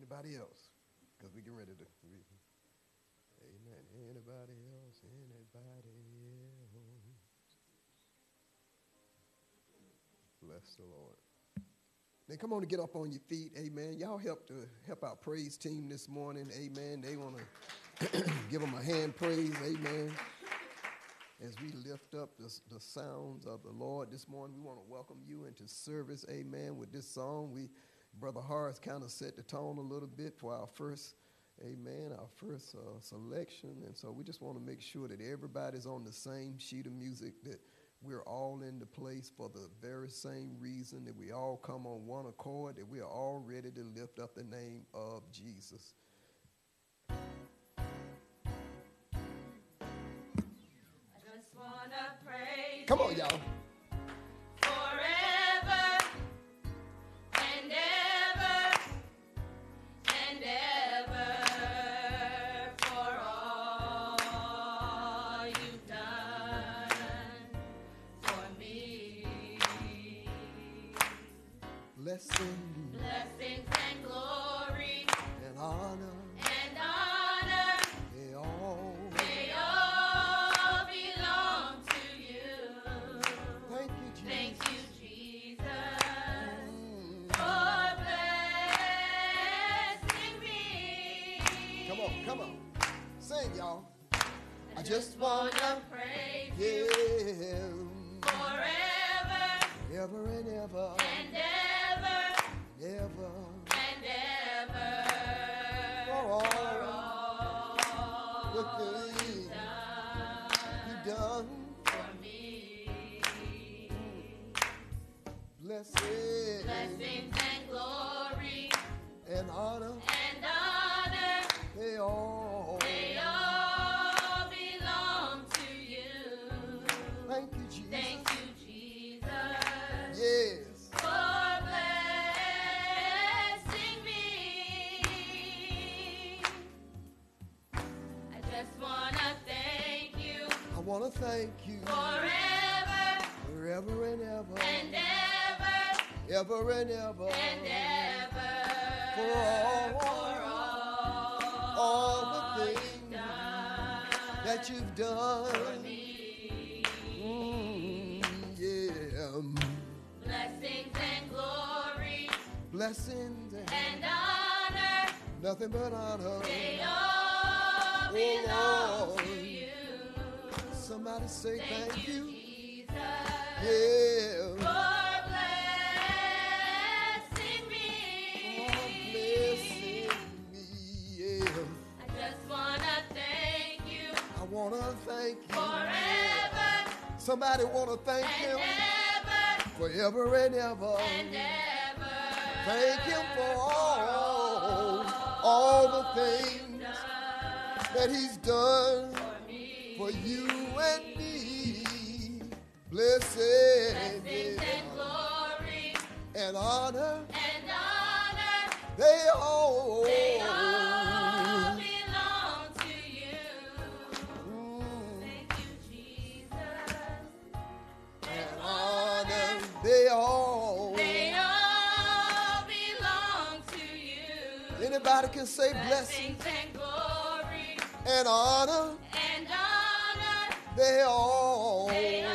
Anybody else? Because we get ready to. Amen. Anybody else? Anybody else? Bless the Lord. Then come on and get up on your feet. Amen. Y'all help our praise team this morning. Amen. They want to give them a hand praise. Amen. As we lift up the sounds of the Lord this morning, we want to welcome you into service. Amen. With this song, Brother Horace kind of set the tone a little bit for our first, amen, our first selection. And so we just want to make sure that everybody's on the same sheet of music, that we're all in the place for the very same reason, that we all come on one accord, that we are all ready to lift up the name of Jesus. Come on, y'all. Forever and ever and ever for all you've done for me. Blessings and glory and honor. They all belong to you. Thank you, Jesus. Thank you, Jesus, for blessing me. Come on. Sing, y'all. I just want to praise you forever ever and ever and ever ever and ever for all the you've things you've done for me. Blessings Blessings and glory and honor. and honor, They all belong to you. Thank you, Jesus. Thank you, Jesus, Yes. for blessing me. I just want to thank you I want to thank you forever and ever and ever ever and ever and ever for all the things that you've done for me. Yeah. Blessings and glory Blessings and honor, nothing but honor. they all belong Lord. to you. Somebody say thank you. Jesus, Yeah. for blessing me. For blessing me. Yeah. I just want to thank you I want to thank you. forever Somebody want to thank him and ever forever and ever. and ever. Thank him for all the things that he's done for you and me. Blessings Blessings and glory and honor, and honor, they all belong to you. Thank you, Jesus. and honor, they all. Belong to you. Anybody can say blessings Blessings and glory and honor, and honor, they all.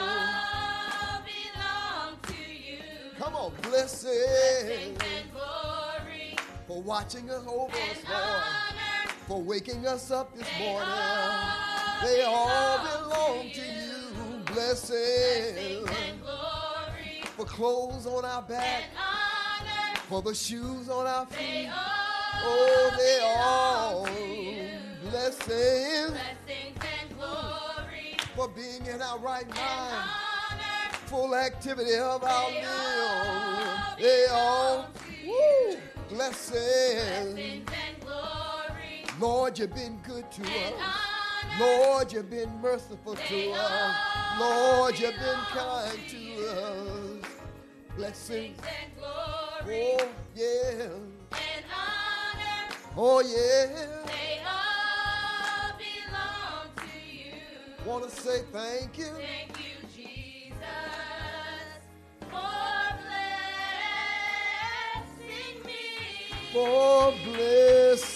belong to you. Come on, Blessings blessings and glory for watching us over and us, Lord, honor, for waking us up this morning. all They all belong belong to to you. you. Blessings Blessings and glory for clothes on our back, and honor, for the shoes on our they feet. all Oh, they all. belong to you. Blessings Blessings and glory for being in our right and mind, honor, full activity of our they limbs. They all. belong to you. Woo! Blessings. Blessings and glory Lord, you've been good to and us. honor, Lord, you've been merciful to they us. all Lord, you've been belong kind to to you. us. Blessings. Blessings and glory Oh, yeah. and honor, Oh, yeah. they all belong to you. Want to say thank you. Thank you, Jesus, for blessing me. For blessing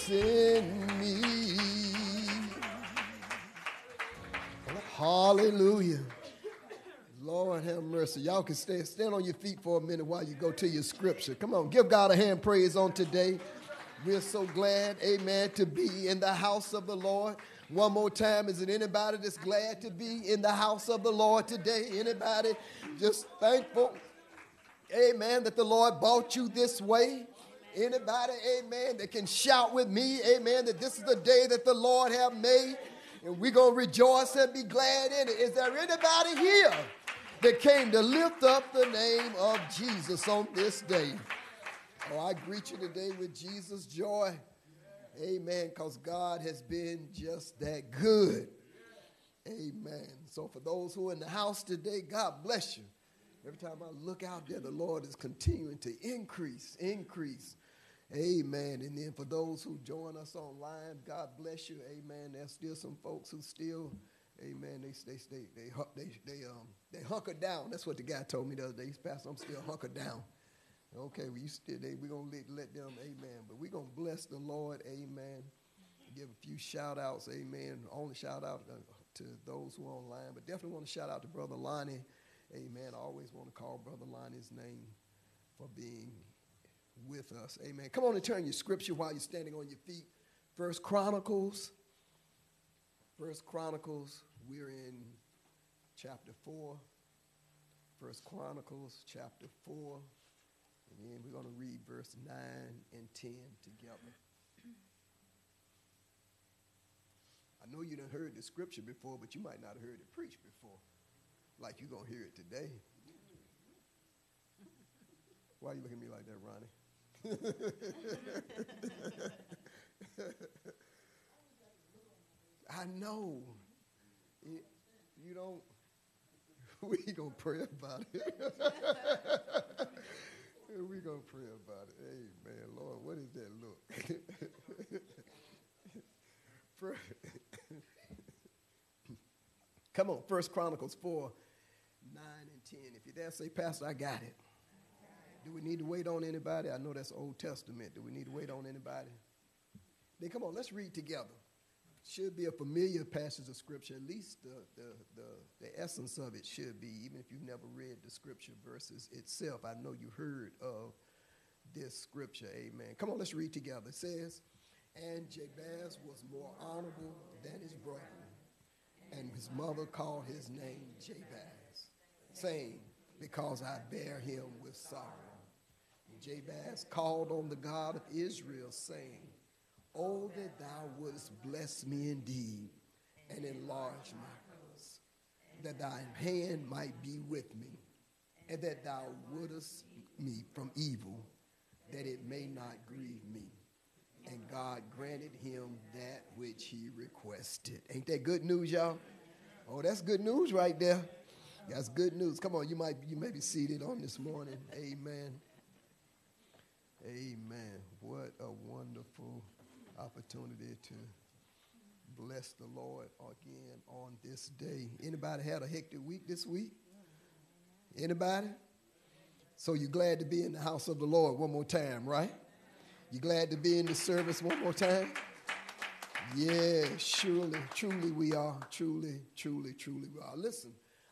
in me. Hallelujah. Lord have mercy. Y'all can stand on your feet for a minute while you go to your scripture. Come on, give God a hand praise on today. We're so glad, amen, to be in the house of the Lord. One more time, is it anybody that's glad to be in the house of the Lord today? Anybody just thankful, amen, that the Lord brought you this way? Anybody, amen, that can shout with me, amen, that this is the day that the Lord have made, and we're going to rejoice and be glad in it. Is there anybody here that came to lift up the name of Jesus on this day? Oh, I greet you today with Jesus' joy. Amen, because God has been just that good. Amen. So for those who are in the house today, God bless you. Every time I look out there, the Lord is continuing to increase. Amen. And then for those who join us online, God bless you. Amen. There's still some folks who still, amen, they hunker down. That's what the guy told me the other day. He's Pastor, I'm still hunkered down. Okay, well, we're going to let them, amen. But we're going to bless the Lord, amen. Give a few shout-outs, amen. Only shout-out to those who are online. But definitely want to shout-out to Brother Lonnie, amen. I always want to call Brother Lonnie's name for being with us, amen. Come on and turn your scripture while you're standing on your feet. First Chronicles, we're in chapter 4. First Chronicles, chapter 4. And then we're going to read verse 9 and 10 together. I know you done heard the scripture before, but you might not have heard it preached before, like you're going to hear it today. Why are you looking at me like that, Ronnie? I know. You don't. We going to pray about it. We're going to pray about it. Amen. Lord, what is that look? Come on, First Chronicles 4, 9 and 10. If you're there, say, Pastor, I got it. Do we need to wait on anybody? I know that's Old Testament. Do we need to wait on anybody? Then come on, let's read together. Should be a familiar passage of Scripture. At least the essence of it should be, even if you've never read the Scripture verses itself. I know you heard of this Scripture. Amen. Come on, let's read together. It says, and Jabez was more honorable than his brother, and his mother called his name Jabez, saying, because I bear him with sorrow. And Jabez called on the God of Israel, saying, oh, that thou wouldest bless me indeed and enlarge my cause, that thine hand might be with me, and that thou wouldest me from evil, that it may not grieve me. And God granted him that which he requested. Ain't that good news, y'all? Oh, that's good news right there. That's good news. Come on, you may be seated on this morning. Amen. Amen. What a wonderful opportunity to bless the Lord again on this day. Anybody had a hectic week this week? Anybody? So you're glad to be in the house of the Lord one more time, right? You glad to be in the service one more time? Yeah, surely, truly we are. Truly we are. Listen,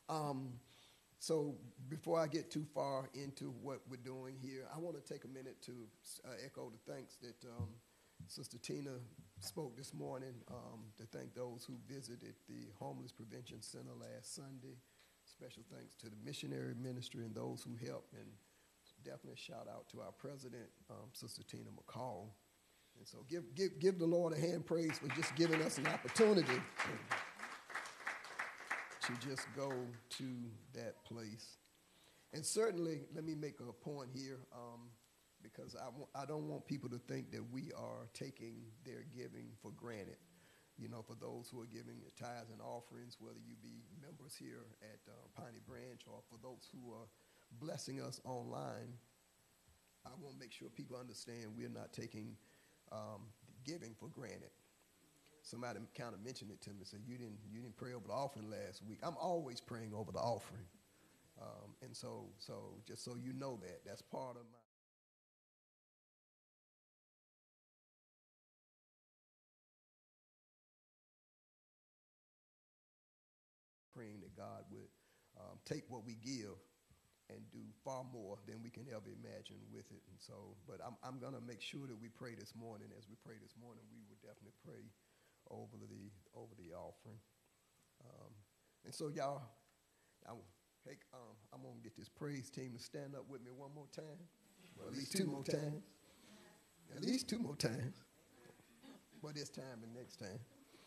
so before I get too far into what we're doing here, I want to take a minute to echo the thanks that Sister Tina spoke this morning, to thank those who visited the Homeless Prevention Center last Sunday. Special thanks to the missionary ministry and those who helped, and definitely a shout out to our president, Sister Tina McCall. And so give the Lord a hand praise for just giving us an opportunity to just go to that place. And certainly, let me make a point here, because I don't want people to think that we are taking their giving for granted. You know, for those who are giving tithes and offerings, whether you be members here at Piney Branch or for those who are blessing us online, I want to make sure people understand we're not taking giving for granted. Somebody kind of mentioned it to me, said, you didn't pray over the offering last week. I'm always praying over the offering. And so just so you know that's part of my praying that God would take what we give and do far more than we can ever imagine with it. And so, but I'm going to make sure that we pray this morning. As we pray this morning, we would definitely pray over the offering. And so, y'all, I'm going to get this praise team to stand up with me one more time. Well, at least two more times. At least two more times. Well, this time and next time.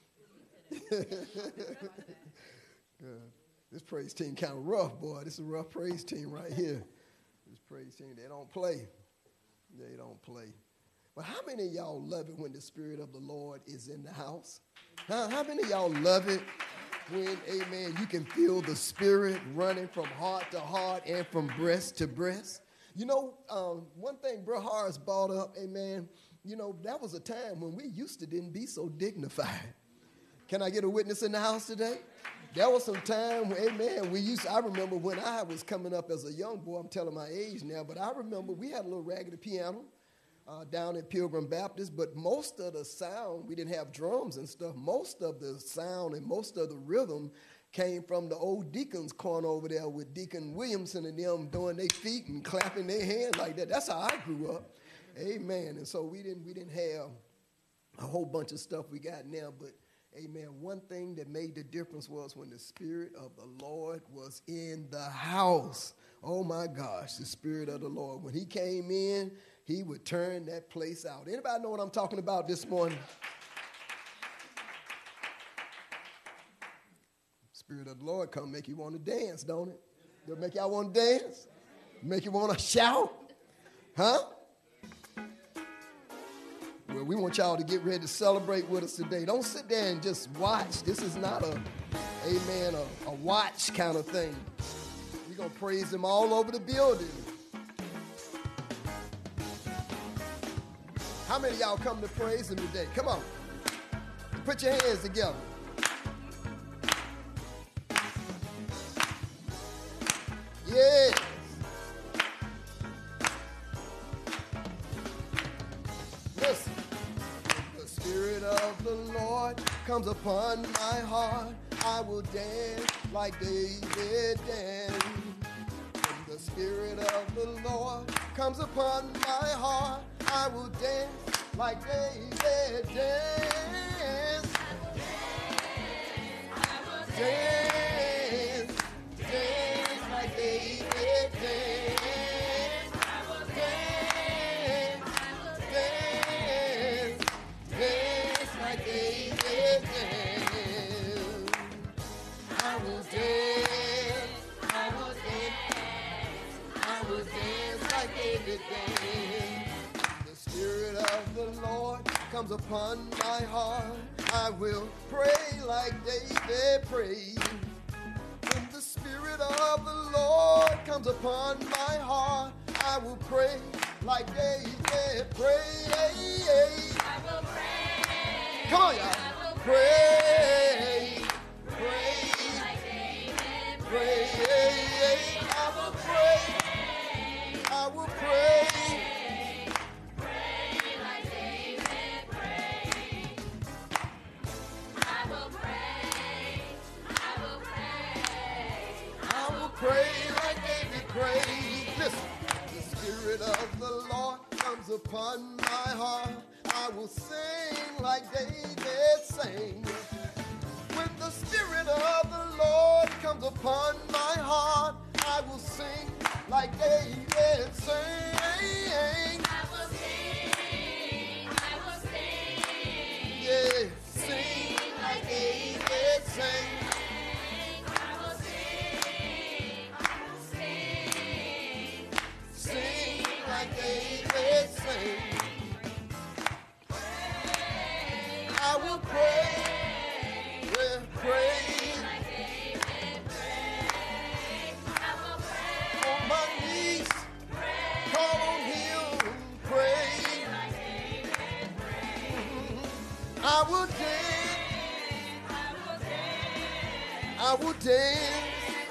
This praise team kind of rough, boy. This is a rough praise team right here. This praise team, they don't play. They don't play. But how many of y'all love it when the Spirit of the Lord is in the house? How many of y'all love it when, amen, you can feel the Spirit running from heart to heart and from breast to breast? You know, one thing Bro Harris brought up, amen, you know, that was a time when we used to didn't be so dignified. Can I get a witness in the house today? There was some time, amen, I remember when I was coming up as a young boy, I'm telling my age now, but I remember we had a little raggedy piano down at Pilgrim Baptist, but most of the sound, we didn't have drums and stuff, most of the sound and most of the rhythm came from the old deacon's corner over there with Deacon Williamson and them doing their feet and clapping their hands like that. That's how I grew up, amen, and so we didn't have a whole bunch of stuff we got now, but amen. One thing that made the difference was when the Spirit of the Lord was in the house. Oh, my gosh, the Spirit of the Lord. When he came in, he would turn that place out. Anybody know what I'm talking about this morning? Spirit of the Lord come make you want to dance, don't it? Does it make y'all want to dance? Make you want to shout? Huh? Well, we want y'all to get ready to celebrate with us today. Don't sit there and just watch. This is not a watch kind of thing. We're going to praise him all over the building. How many of y'all come to praise him today? Come on. Put your hands together. Yeah. Listen. The Spirit of the Lord comes upon my heart. I will dance like David danced. When the Spirit of the Lord comes upon my heart, I will dance like David danced. I will dance, dance like David danced. I will dance, dance, dance like David danced. I will dance, I will dance, I will dance like David danced. The Spirit of the Lord comes upon my heart, I will pray like David prayed. When the Spirit of the Lord comes upon my heart, I will pray like David prayed. I will pray. Come on, y'all. I will pray. Pray like David prayed. I will pray. I will pray. Pray like David prayed. I will pray. I will pray. I will pray like David prayed. Listen. The Spirit of the Lord comes upon my heart. I will sing like David sang. When the Spirit of the Lord comes upon my heart, I will sing like David sang. I will sing, yeah, sing like David sang. I will sing like David sang. I will pray, yeah, pray. On my knees, call on him, pray. I will dance, I will dance.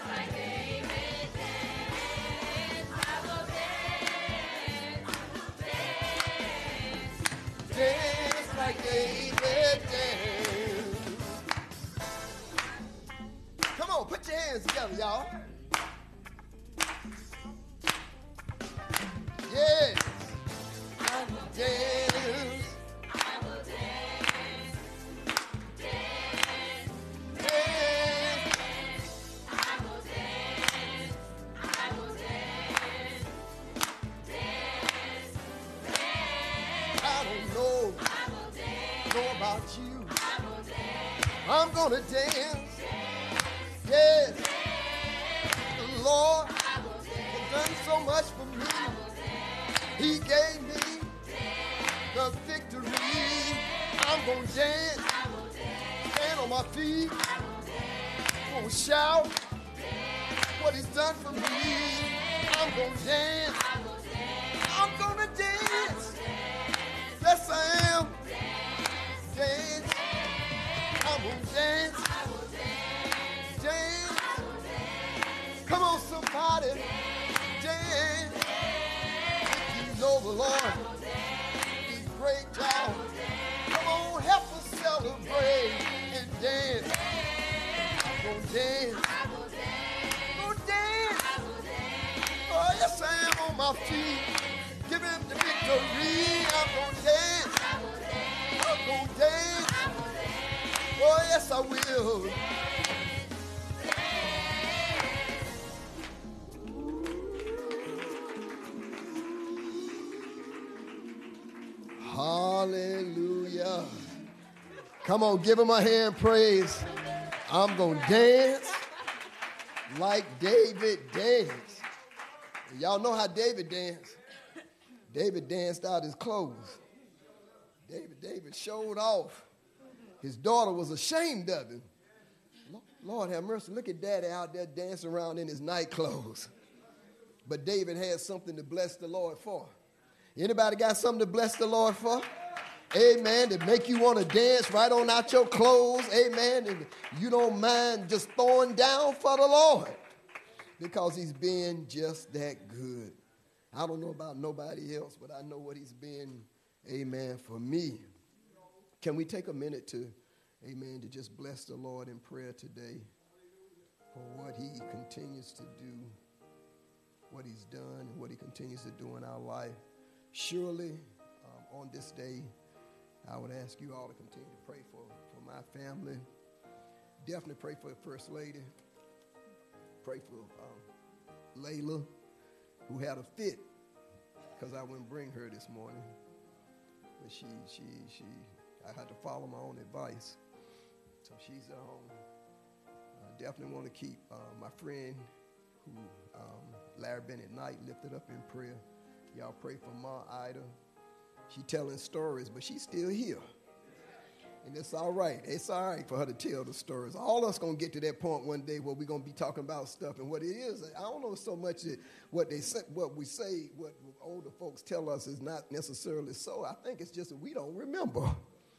Dance like David danced. Come on, put hands together, y'all. Yes. I will dance. I will dance. Dance. Dance. I will dance. I will dance. Dance. Dance. I don't know. I will dance. Know about you. I will dance. I'm gonna dance. Yes. The Lord has done so much for me. He gave me the victory. I'm going to dance. Stand on my feet. I'm going to shout what he's done for me. I'm going to dance. I'm going to dance. Yes, I am. Dance. I'm going to dance. Dance. Come on, somebody. Dance. If you know the Lord, he's great, y'all. Come on, help us celebrate and dance. I'm going to dance. I'm going to dance. Oh, yes, I am on my feet. Give him the victory. I'm going to dance. I'm going to dance. Oh, yes, I will. Hallelujah. Come on, give him a hand praise. I'm going to dance like David danced. Y'all know how David danced. David danced out his clothes. David showed off. His daughter was ashamed of him. Lord have mercy. Look at daddy out there dancing around in his night clothes. But David had something to bless the Lord for. Anybody got something to bless the Lord for? Amen. To make you want to dance right on out your clothes. Amen. And you don't mind just throwing down for the Lord. Because he's been just that good. I don't know about nobody else, but I know what he's been, amen, for me. Can we take a minute to, amen, to just bless the Lord in prayer today for what he continues to do, what he's done, and what he continues to do in our life. Surely, on this day, I would ask you all to continue to pray for my family. Definitely pray for the First Lady. Pray for Layla, who had a fit because I wouldn't bring her this morning. But I had to follow my own advice. So she's at home. I definitely want to keep my friend who, Larry Bennett Knight, lifted up in prayer. Y'all pray for Ma Ida. She telling stories, but she's still here. And it's all right. It's all right for her to tell the stories. All of us going to get to that point one day where we're going to be talking about stuff. And what it is, I don't know so much that what we say, what older folks tell us is not necessarily so. I think it's just that we don't remember.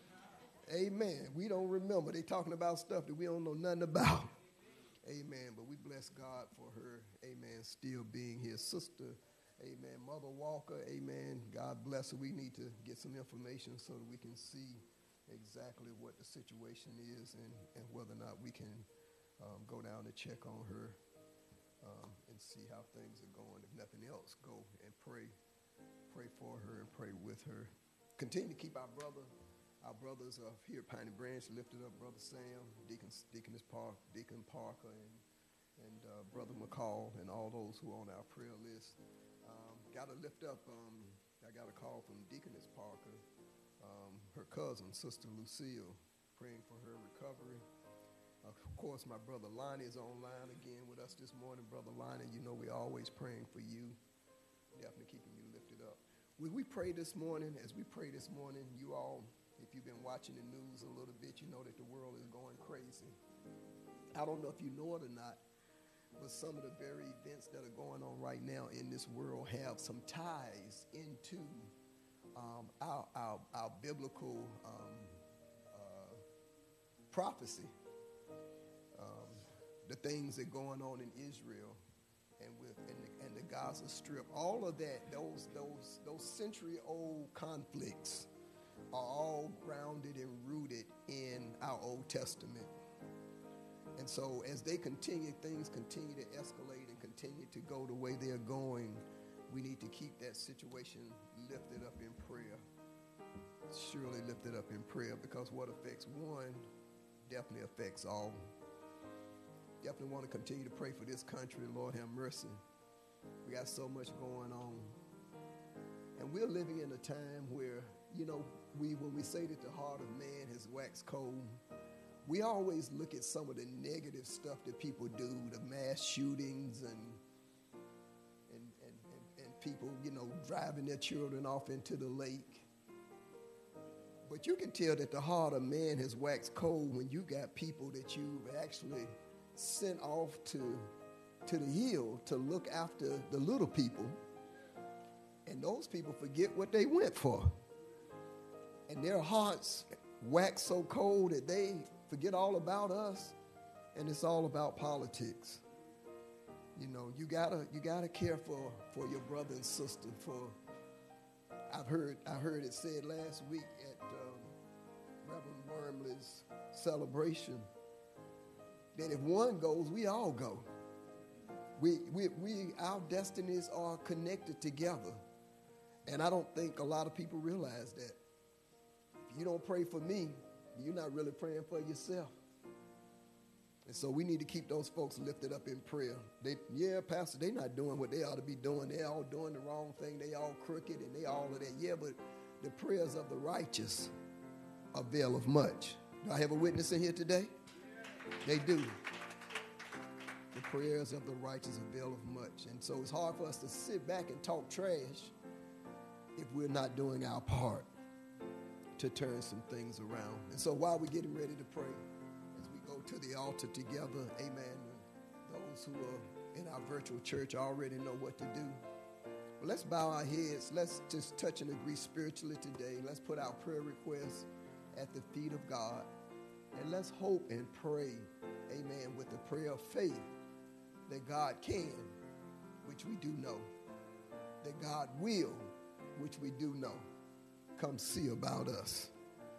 Amen. We don't remember. They talking about stuff that we don't know nothing about. Amen. But we bless God for her. Amen. Still being his sister. Amen. Mother Walker. Amen. God bless her. We need to get some information so that we can see exactly what the situation is and whether or not we can go down and check on her and see how things are going. If nothing else, go and pray for her and pray with her. Continue to keep our brothers of here at Piney Branch lifted up. Brother Sam, Deacon Parker, and Brother McCall, and all those who are on our prayer list. Got to lift up. I got a call from Deaconess Parker. Her cousin, Sister Lucille, praying for her recovery. Of course, my brother Lonnie is online again with us this morning. Brother Lonnie, you know we're always praying for you. Definitely keeping you lifted up. Will we pray this morning? As we pray this morning, you all, if you've been watching the news a little bit, you know that the world is going crazy. I don't know if you know it or not, but some of the very events that are going on right now in this world have some ties into our biblical prophecy, the things that are going on in Israel and the Gaza Strip, all of that, those century-old conflicts are all grounded and rooted in our Old Testament. And so as things continue to escalate and continue to go the way they're going, we need to keep that situation lifted up in prayer. Surely lifted up in prayer, because what affects one definitely affects all. Definitely want to continue to pray for this country. Lord have mercy. We got so much going on. And we're living in a time where, when we say that the heart of man has waxed cold, we always look at some of the negative stuff that people do, the mass shootings and people, driving their children off into the lake. But you can tell that the heart of man has waxed cold when you got people that you've actually sent off to the hill to look after the little people. And those people forget what they went for. And their hearts wax so cold that they forget all about us, and it's all about politics. You gotta care for your brother and sister. I heard it said last week at Reverend Wormley's celebration that if one goes, we all go. Our destinies are connected together, and I don't think a lot of people realize that. If you don't pray for me, you're not really praying for yourself. And so we need to keep those folks lifted up in prayer. Pastor, they're not doing what they ought to be doing. They're all doing the wrong thing. They all crooked and they all of that. Yeah, but the prayers of the righteous avail of much. Do I have a witness in here today? They do. The prayers of the righteous avail of much. And so it's hard for us to sit back and talk trash if we're not doing our part to turn some things around. And so while we're getting ready to pray, as we go to the altar together, amen, those who are in our virtual church already know what to do. But let's bow our heads. Let's just touch and agree spiritually today. Let's put our prayer requests at the feet of God. And let's hope and pray, amen, with the prayer of faith that God can, which we do know, that God will, which we do know, come see about us.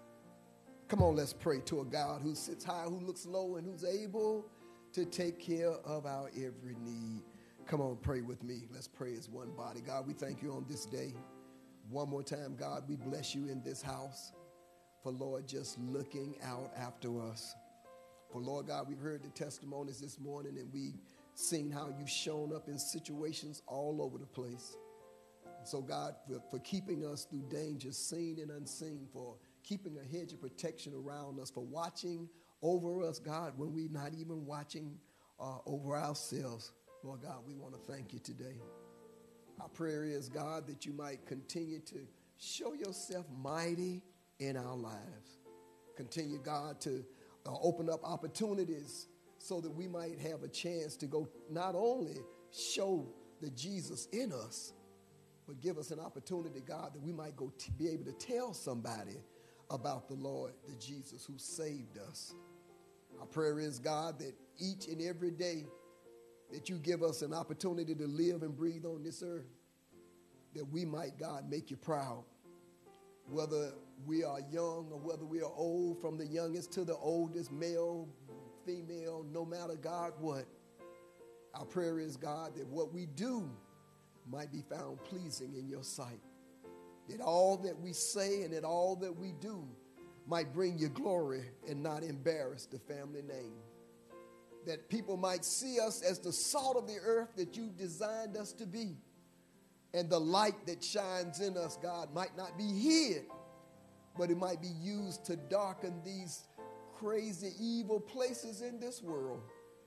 Come on, let's pray to a God who sits high, who looks low, and who's able to take care of our every need. Come on, pray with me. Let's pray as one body. God, we thank you on this day. One more time, God, we bless you in this house for, Lord, just looking out after us. For, Lord God, we've heard the testimonies this morning, and we've seen how you've shown up in situations all over the place. So, God, for keeping us through dangers seen and unseen, for keeping a hedge of protection around us, for watching over us, God, when we're not even watching over ourselves. Lord God, we want to thank you today. Our prayer is, God, that you might continue to show yourself mighty in our lives. Continue, God, to open up opportunities so that we might have a chance to go not only show the Jesus in us, but give us an opportunity, God, that we might go to be able to tell somebody about the Lord, the Jesus who saved us. Our prayer is, God, that each and every day that you give us an opportunity to live and breathe on this earth, that we might, God, make you proud. Whether we are young or whether we are old, from the youngest to the oldest, male, female, no matter, God, what. Our prayer is, God, that what we do might be found pleasing in your sight. That all that we say and that all that we do might bring you glory and not embarrass the family name. That people might see us as the salt of the earth that you designed us to be. And the light that shines in us, God, might not be hid, but it might be used to darken these crazy, evil places in this world.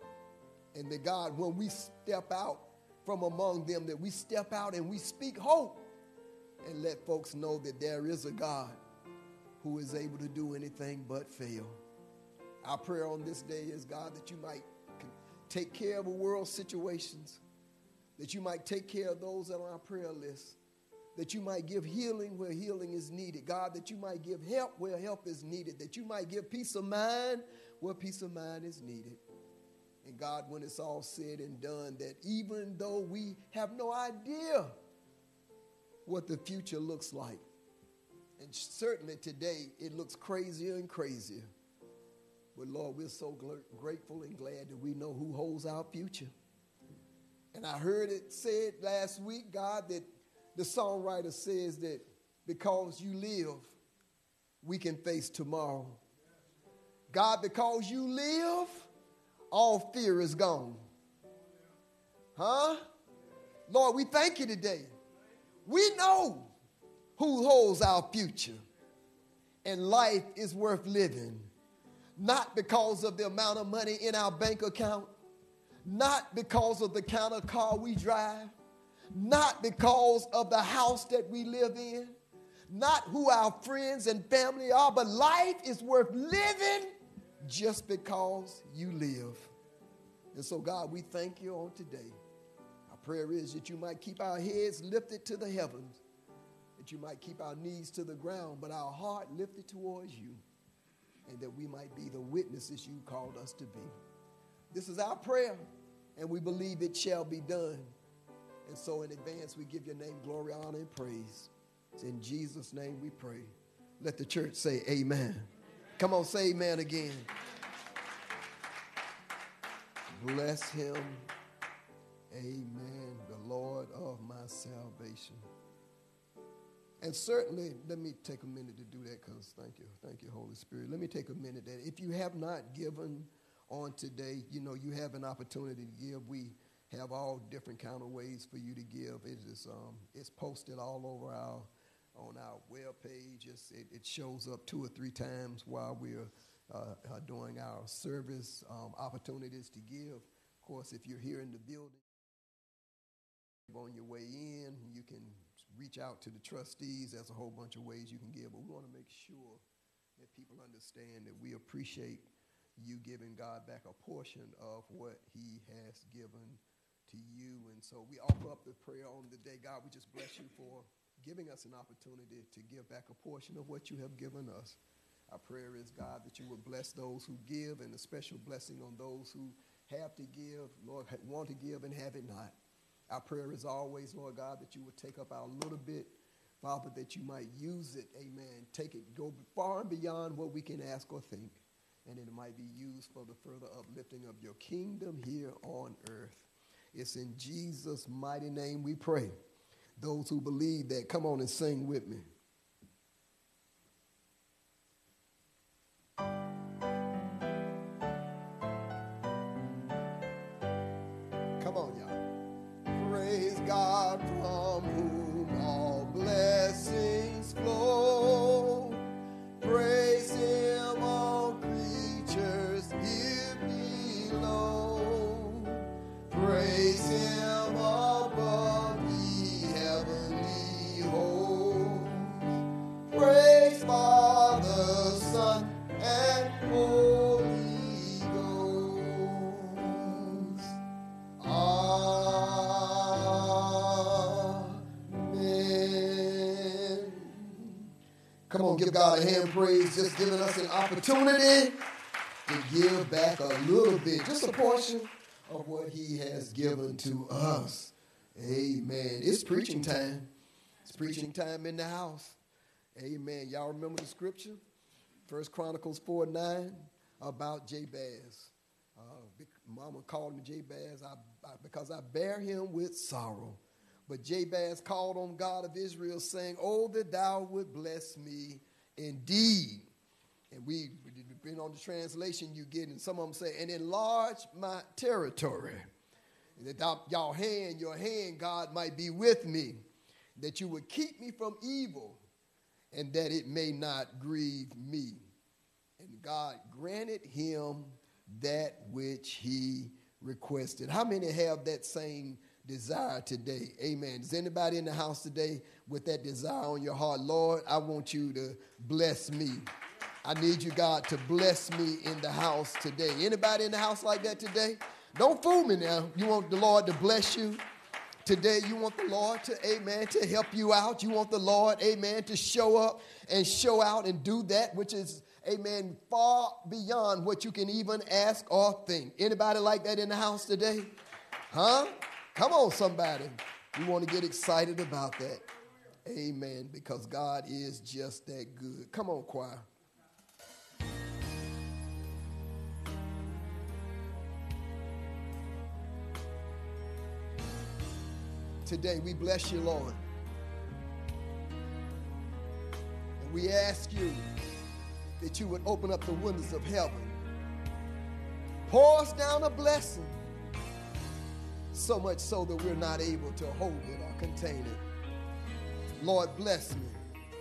And that, God, when we step out from among them, that we step out and we speak hope and let folks know that there is a God who is able to do anything but fail. Our prayer on this day is, God, that you might take care of the world situations, that you might take care of those that are on our prayer list, that you might give healing where healing is needed. God, that you might give help where help is needed, that you might give peace of mind where peace of mind is needed. And God, when it's all said and done, that even though we have no idea what the future looks like, and certainly today it looks crazier and crazier, But Lord, we're so grateful and glad that we know who holds our future. And I heard it said last week, God, that the songwriter says that because you live, we can face tomorrow. God, because you live, all fear is gone. Huh? Lord, we thank you today. We know who holds our future. And life is worth living. Not because of the amount of money in our bank account. Not because of the kind of car we drive. Not because of the house that we live in. Not who our friends and family are. But life is worth living just because you live. And so, God, we thank you on today. Our prayer is that you might keep our heads lifted to the heavens. That you might keep our knees to the ground, but our heart lifted towards you. And that we might be the witnesses you called us to be. This is our prayer, and we believe it shall be done. And so in advance, we give your name glory, honor, and praise. It's in Jesus' name we pray. Let the church say amen. Come on, say amen again. Bless him. Amen. The Lord of my salvation. And certainly, let me take a minute to do that because thank you, Holy Spirit. Let me take a minute that if you have not given on today, you know, you have an opportunity to give. We have all different kind of ways for you to give. It's posted all over on our webpage. It shows up 2 or 3 times while we're doing our service, opportunities to give. Of course, if you're here in the building, on your way in, you can reach out to the trustees. There's a whole bunch of ways you can give, but we want to make sure that people understand that we appreciate you giving God back a portion of what he has given to you. And so we offer up the prayer on the day. God, we just bless you for giving us an opportunity to give back a portion of what you have given us. Our prayer is, God, that you would bless those who give, and a special blessing on those who have to give, Lord, want to give and have it not. Our prayer is always, Lord God, that you would take up our little bit, Father, that you might use it, amen. Take it, go far and beyond what we can ask or think, and it might be used for the further uplifting of your kingdom here on earth. It's in Jesus' mighty name we pray. Those who believe that, come on and sing with me. Come on, y'all. Praise God from whom all blessings flow. Praise him, all creatures here below. Praise him above the heavenly host. Praise Father, Son, and Holy Ghost. Amen. Come on, give God a hand praise, just giving us an opportunity to give back a little bit, just a portion of what he has given to us. Amen. It's preaching time. It's preaching time in the house. Amen. Y'all remember the scripture? 1 Chronicles 4:9 about Jabez. Mama called him Jabez because I bear him with sorrow. But Jabez called on God of Israel, saying, "Oh, that thou would bless me indeed." And we, depending on the translation you get, and some of them say, "and enlarge my territory. That your hand, God, might be with me, that you would keep me from evil, and that it may not grieve me." And God granted him that which he requested. How many have that same desire today? Amen. Is anybody in the house today with that desire on your heart? Lord, I want you to bless me. I need you, God, to bless me in the house today. Anybody in the house like that today? Don't fool me now. You want the Lord to bless you today. You want the Lord to, amen, to help you out. You want the Lord, amen, to show up and show out and do that which is, amen, far beyond what you can even ask or think. Anybody like that in the house today? Huh? Come on, somebody. We want to get excited about that. Amen, because God is just that good. Come on, choir. today. We bless you, Lord. And we ask you that you would open up the windows of heaven. Pour us down a blessing, so much so that we're not able to hold it or contain it. Lord, bless me.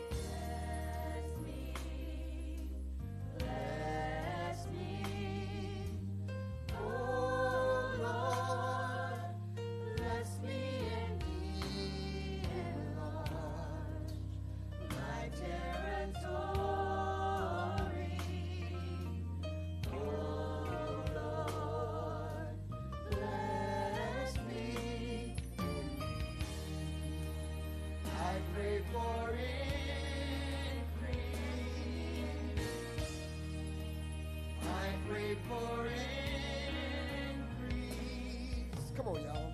Come on, y'all.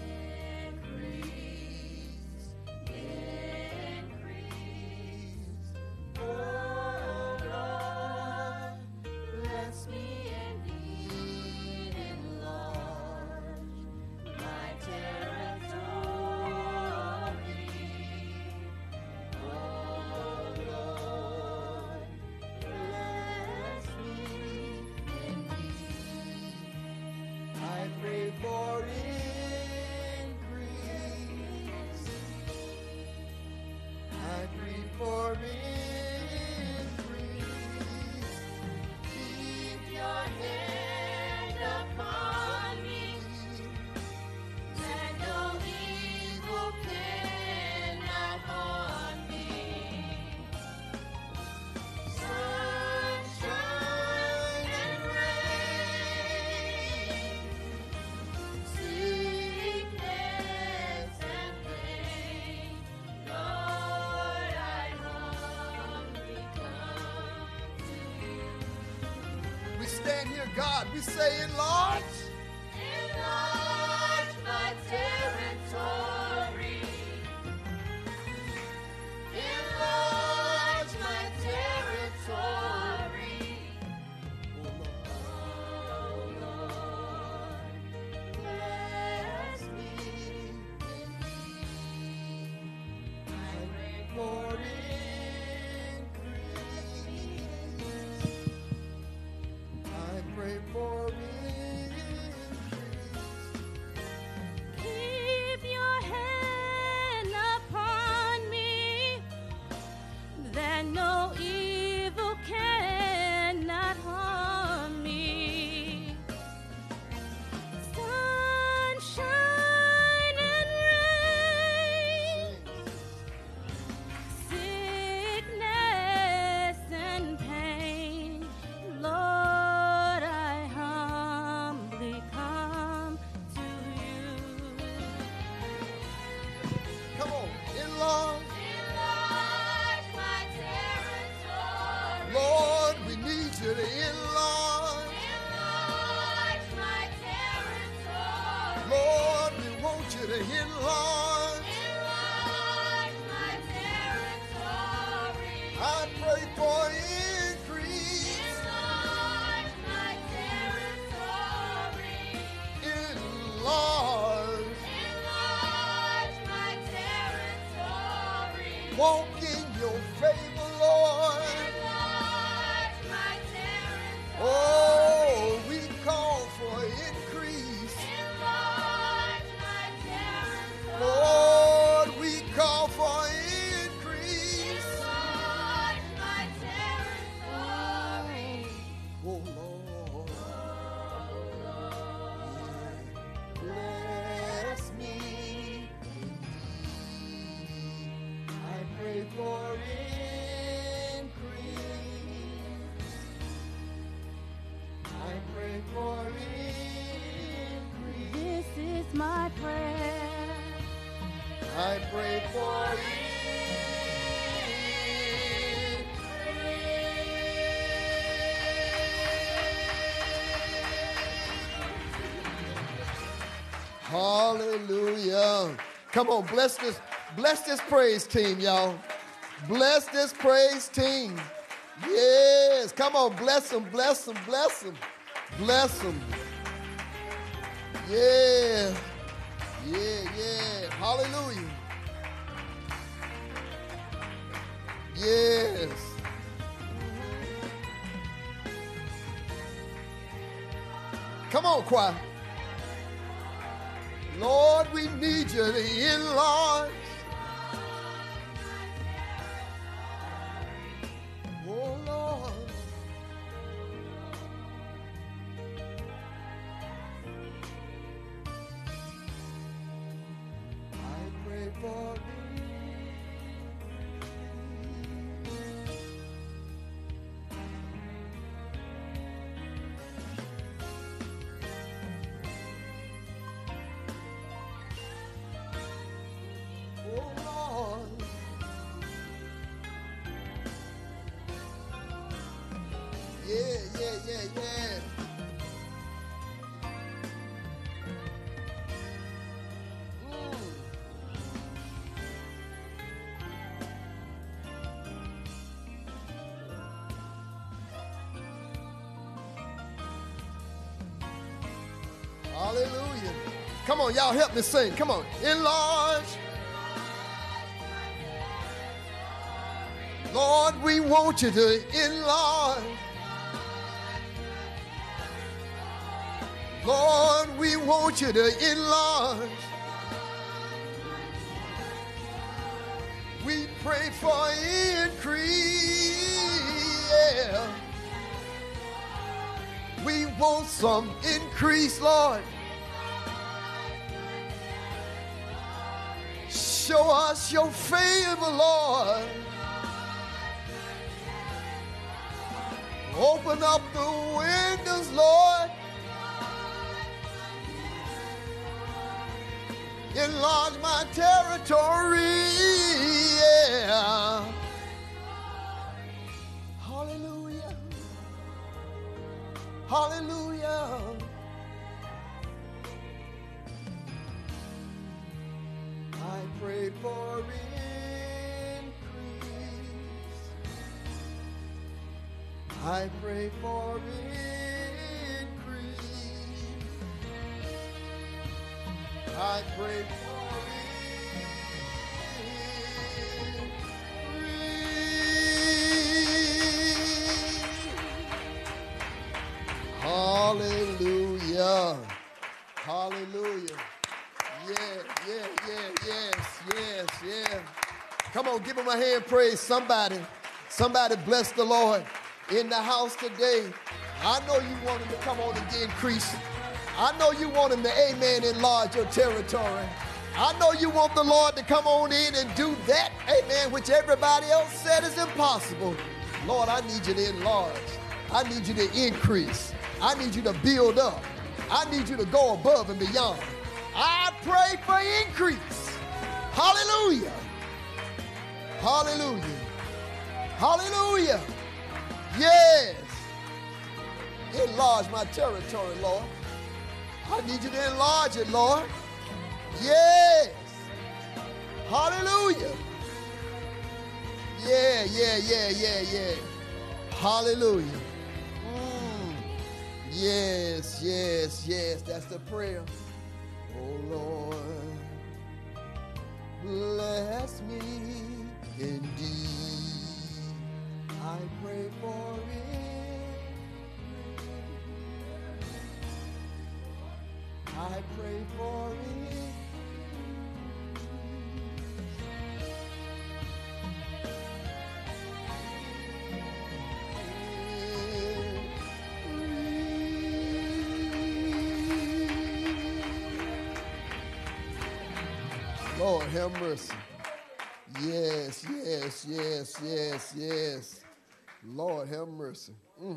Stand here, God. We say enlarge. Enlarge my territory. Enlarge my territory. Oh Lord, bless me. I pray for pray for Keep your hand upon me, that no evil cannot harm me. Sunshine and rain, sickness and pain, Lord, Lord, we need you to enlarge. Enlarge my territory. Lord, we want you to enlarge. Enlarge my territory. I pray for increase. Enlarge my territory. Enlarge. Enlarge my territory. Walk in your favor, Lord. Oh, we call for increase. Enlarge my territory. Lord, we call for increase. Enlarge my territory. Oh, Lord. Bless me. I pray for this is my prayer. I pray for hallelujah. Come on, bless this praise team, y'all. Bless this praise team. Yes, come on, bless them, bless them, bless them. Bless them. Yeah. Yeah. Hallelujah. Yes. Come on, choir. Lord, we need you to enlarge. Oh, Lord. I pray for Yeah. Hallelujah. Come on, y'all help me sing. Come on. Enlarge. Lord, we want you to enlarge. Lord, we want you to enlarge. We pray for increase. Yeah. We want some increase, Lord. Show us your favor, Lord. Open up the windows, Lord. Enlarge my territory, yeah. Hallelujah. Hallelujah. I pray for increase. I pray for increase. I pray for increase. Hallelujah. Hallelujah. Yes. Come on, give him a hand praise. Somebody bless the Lord in the house today. I know you want him to come on and increase. I know you want him to, amen, enlarge your territory. I know you want the Lord to come on in and do that, amen, which everybody else said is impossible. Lord, I need you to enlarge. I need you to increase. I need you to build up. I need you to go above and beyond. I pray for increase. Hallelujah. Hallelujah. Hallelujah. Yes. Enlarge my territory, Lord. I need you to enlarge it, Lord. Yes. Hallelujah. Yeah. Hallelujah. Yes. That's the prayer. Oh, Lord, bless me indeed. I pray for it. I pray for it. Lord, have mercy. Yes. Lord, have mercy.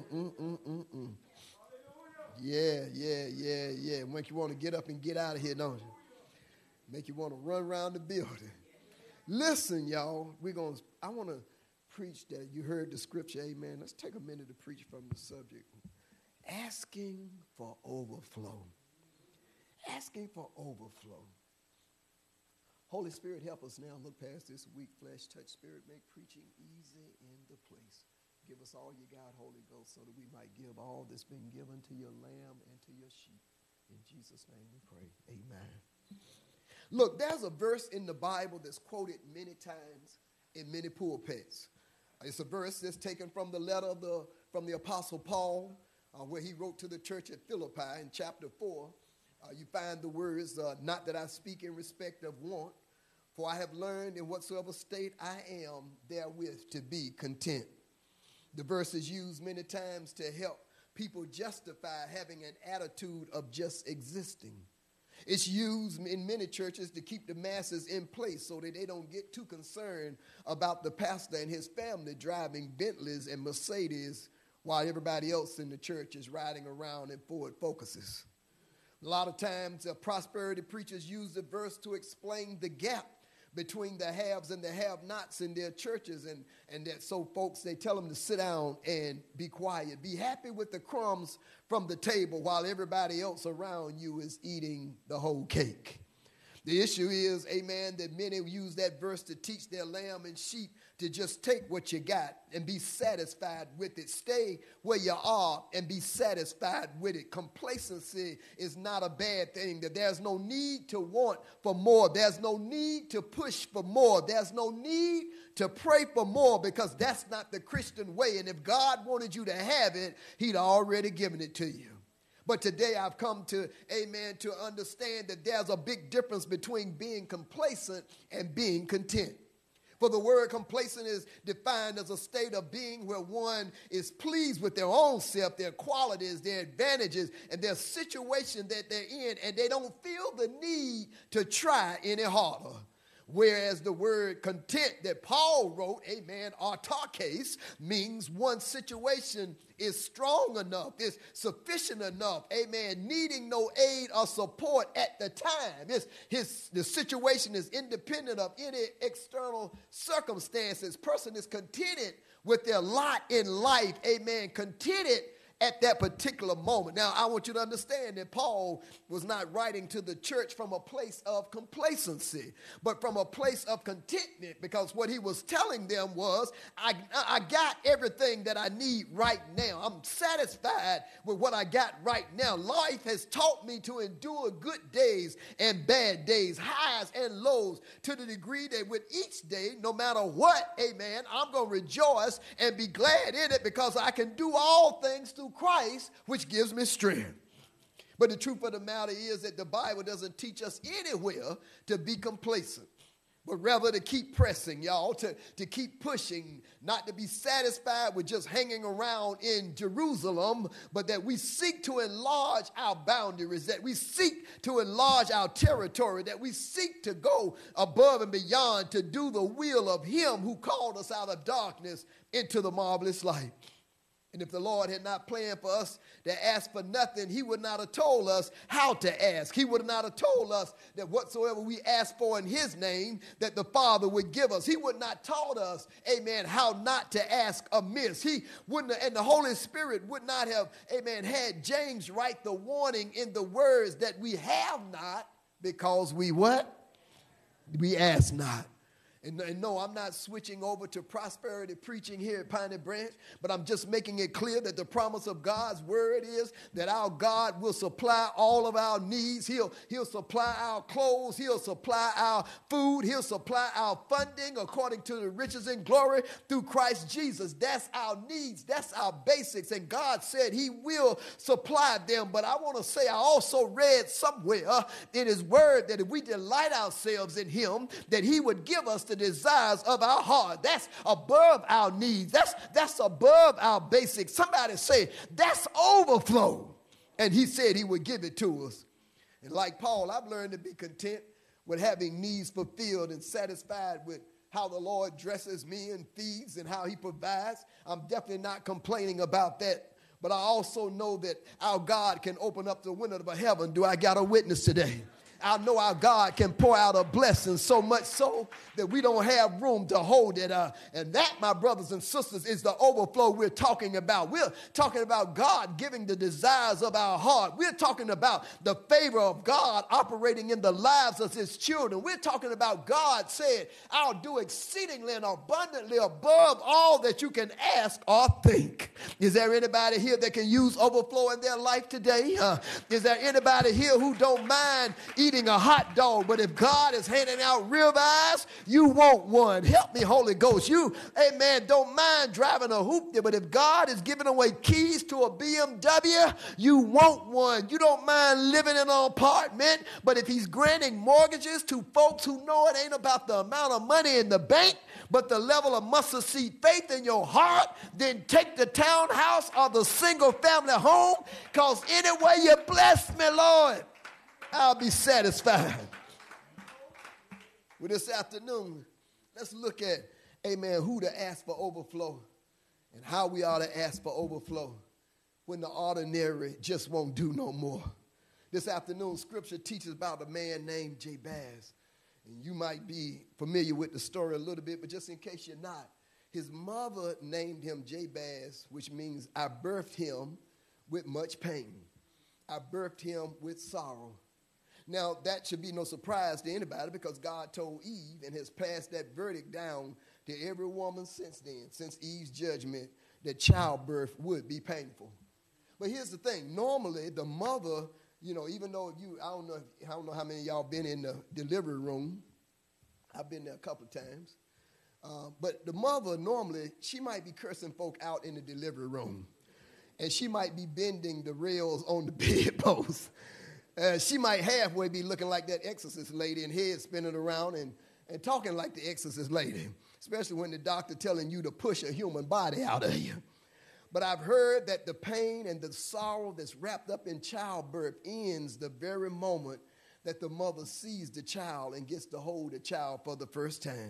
Yeah. Make you want to get up and get out of here, don't you? Make you want to run around the building. Listen, y'all, I want to preach that. You heard the scripture, amen. Let's take a minute to preach from the subject. Asking for overflow. Asking for overflow. Holy Spirit, help us now. Look past this weak flesh, touch spirit, make preaching easy in the place. Give us all you got, Holy Ghost, so that we might give all that's been given to your lamb and to your sheep. In Jesus' name we pray. Amen. Look, there's a verse in the Bible that's quoted many times in many pulpits. It's a verse that's taken from the letter from the Apostle Paul, where he wrote to the church at Philippi in chapter 4. You find the words, not that I speak in respect of want, for I have learned in whatsoever state I am therewith to be content. The verse is used many times to help people justify having an attitude of just existing. It's used in many churches to keep the masses in place so that they don't get too concerned about the pastor and his family driving Bentleys and Mercedes while everybody else in the church is riding around in Ford Focuses. A lot of times, prosperity preachers use the verse to explain the gap between the haves and the have-nots in their churches, and that so folks, they tell them to sit down and be quiet. Be happy with the crumbs from the table while everybody else around you is eating the whole cake. The issue is, amen, that many use that verse to teach their lamb and sheep to just take what you got and be satisfied with it. Stay where you are and be satisfied with it. Complacency is not a bad thing. That there's no need to want for more. There's no need to push for more. There's no need to pray for more, because that's not the Christian way. And if God wanted you to have it, he'd already given it to you. But today I've come to, amen, to understand that there's a big difference between being complacent and being content. For the word complacent is defined as a state of being where one is pleased with their own self, their qualities, their advantages, and their situation that they're in, and they don't feel the need to try any harder. Whereas the word content that Paul wrote, amen, autarkes, means one's situation is strong enough, is sufficient enough, amen, needing no aid or support at the time. The situation is independent of any external circumstances. Person is contented with their lot in life, amen, contented at that particular moment. Now, I want you to understand that Paul was not writing to the church from a place of complacency, but from a place of contentment, because what he was telling them was, I got everything that I need right now. I'm satisfied with what I got right now. Life has taught me to endure good days and bad days, highs and lows, to the degree that with each day, no matter what, amen, I'm going to rejoice and be glad in it, because I can do all things through Christ, which gives me strength. But the truth of the matter is that the Bible doesn't teach us anywhere to be complacent, but rather to keep pressing, y'all, to keep pushing, not to be satisfied with just hanging around in Jerusalem, but that we seek to enlarge our boundaries, that we seek to enlarge our territory, that we seek to go above and beyond to do the will of him who called us out of darkness into the marvelous light. And if the Lord had not planned for us to ask for nothing, he would not have told us how to ask. He would not have told us that whatsoever we ask for in his name, that the Father would give us. He would not taught us, amen, how not to ask amiss. He wouldn't have, and the Holy Spirit would not have, amen, had James write the warning in the words that we have not because we what? We ask not. And no, I'm not switching over to prosperity preaching here at Piney Branch, but I'm just making it clear that the promise of God's word is that our God will supply all of our needs. He'll supply our clothes. He'll supply our food. He'll supply our funding according to the riches and glory through Christ Jesus. That's our needs. That's our basics. And God said he will supply them. But I want to say I also read somewhere in his word that if we delight ourselves in him, that he would give us the desires of our heart. That's above our needs. That's above our basics. Somebody say, that's overflow. And he said he would give it to us. And like Paul, I've learned to be content with having needs fulfilled and satisfied with how the Lord dresses me and feeds and how he provides. I'm definitely not complaining about that. But I also know that our God can open up the window of heaven. Do I got a witness today? I know our God can pour out a blessing, so much so that we don't have room to hold it. And that, my brothers and sisters, is the overflow we're talking about. We're talking about God giving the desires of our heart. We're talking about the favor of God operating in the lives of his children. We're talking about God said, I'll do exceedingly and abundantly above all that you can ask or think. Is there anybody here that can use overflow in their life today? Is there anybody here who don't mind eating a hot dog, but if God is handing out ribeyes, you want one. Help me, Holy Ghost. You, amen, don't mind driving a hoopty, but if God is giving away keys to a BMW, you want one. You don't mind living in an apartment, but if he's granting mortgages to folks who know it ain't about the amount of money in the bank, but the level of mustard seed faith in your heart, then take the townhouse or the single family home, because any way you bless me, Lord, I'll be satisfied. Well, this afternoon, let's look at, amen, who to ask for overflow and how we ought to ask for overflow when the ordinary just won't do no more. This afternoon, Scripture teaches about a man named Jabez. And you might be familiar with the story a little bit, but just in case you're not, his mother named him Jabez, which means I birthed him with much pain. I birthed him with sorrow. Now, that should be no surprise to anybody because God told Eve and has passed that verdict down to every woman since then, since Eve's judgment, that childbirth would be painful. But here's the thing. Normally, the mother, you know, even though I don't know how many of y'all been in the delivery room. I've been there a couple of times. But the mother, normally, she might be cursing folk out in the delivery room. And she might be bending the rails on the bedpost. She might halfway be looking like that exorcist lady and head spinning around and talking like the exorcist lady, especially when the doctor telling you to push a human body out of you. But I've heard that the pain and the sorrow that's wrapped up in childbirth ends the very moment that the mother sees the child and gets to hold the child for the first time.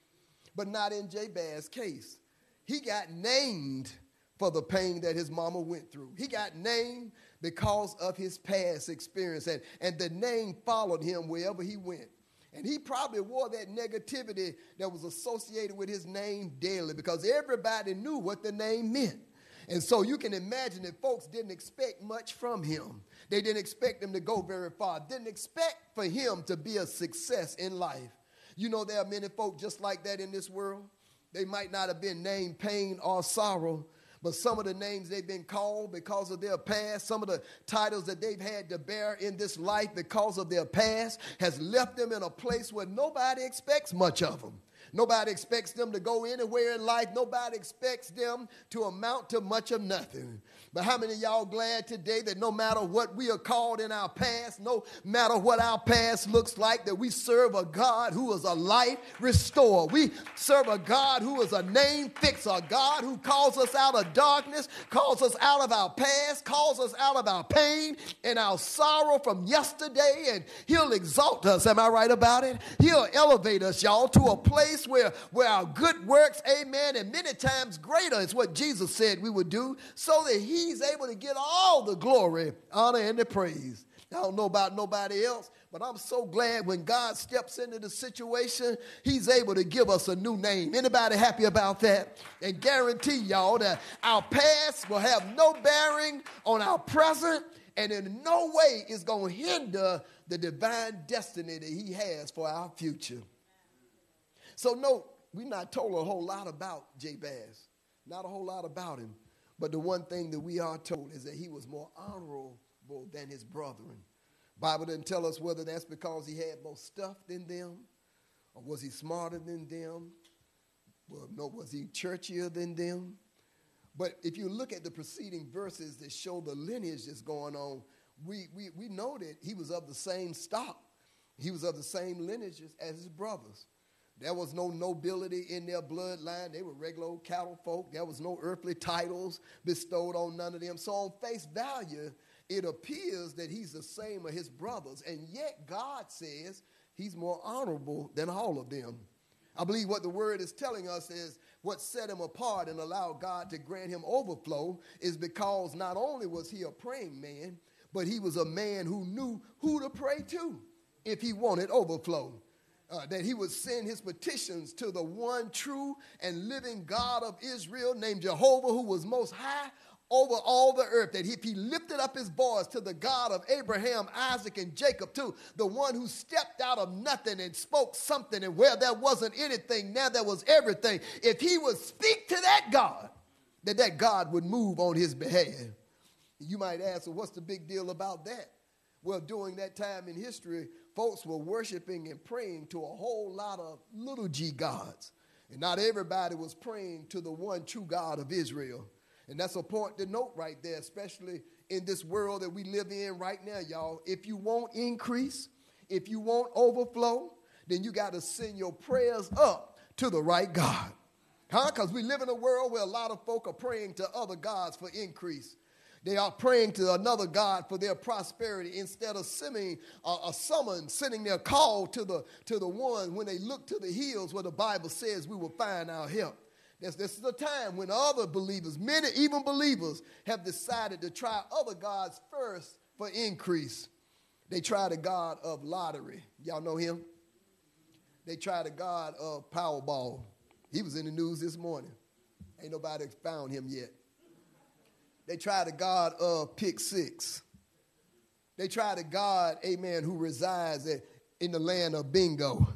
But not in Jabez's case. He got named for the pain that his mama went through. He got named because of his past experience, and the name followed him wherever he went. And he probably wore that negativity that was associated with his name daily because everybody knew what the name meant. And so you can imagine that folks didn't expect much from him. They didn't expect him to go very far. Didn't expect for him to be a success in life. You know, there are many folk just like that in this world. They might not have been named pain or sorrow, but some of the names they've been called because of their past, some of the titles that they've had to bear in this life because of their past has left them in a place where nobody expects much of them. Nobody expects them to go anywhere in life. Nobody expects them to amount to much of nothing. But how many of y'all glad today that no matter what we are called in our past, no matter what our past looks like, that we serve a God who is a life restorer. We serve a God who is a name fixer, a God who calls us out of darkness, calls us out of our past, calls us out of our pain and our sorrow from yesterday, and he'll exalt us. Am I right about it? He'll elevate us, y'all, to a place where our good works, amen, and many times greater is what Jesus said we would do, so that he's able to get all the glory, honor, and the praise. I don't know about nobody else, but I'm so glad when God steps into the situation, he's able to give us a new name. Anybody happy about that? And guarantee y'all that our past will have no bearing on our present, and in no way is going to hinder the divine destiny that he has for our future. So note, we're not told a whole lot about Jabez, not a whole lot about him. But the one thing that we are told is that he was more honorable than his brethren. Bible didn't tell us whether that's because he had more stuff than them, or was he smarter than them, well, no, was he churchier than them. But if you look at the preceding verses that show the lineage that's going on, we know that he was of the same stock. He was of the same lineages as his brothers. There was no nobility in their bloodline. They were regular old cattle folk. There was no earthly titles bestowed on none of them. So on face value, it appears that he's the same as his brothers. And yet God says he's more honorable than all of them. I believe what the word is telling us is what set him apart and allowed God to grant him overflow is because not only was he a praying man, but he was a man who knew who to pray to if he wanted overflow. That he would send his petitions to the one true and living God of Israel named Jehovah, who was most high over all the earth. That if he lifted up his voice to the God of Abraham, Isaac, and Jacob, too, the one who stepped out of nothing and spoke something, and where there wasn't anything, now there was everything. If he would speak to that God, that God would move on his behalf. You might ask, well, what's the big deal about that? Well, during that time in history, folks were worshiping and praying to a whole lot of little g gods. And not everybody was praying to the one true God of Israel. And that's a point to note right there, especially in this world that we live in right now, y'all. If you want increase, if you want overflow, then you got to send your prayers up to the right God. Because we live in a world where a lot of folk are praying to other gods for increase. They are praying to another God for their prosperity instead of sending their call to the one when they look to the hills where the Bible says we will find our help. This is a time when other believers, many even believers, have decided to try other gods first for increase. They try the God of lottery. Y'all know him? They try the God of Powerball. He was in the news this morning. Ain't nobody found him yet. They try the God of Pick Six. They try the God, amen, who resides in the land of bingo.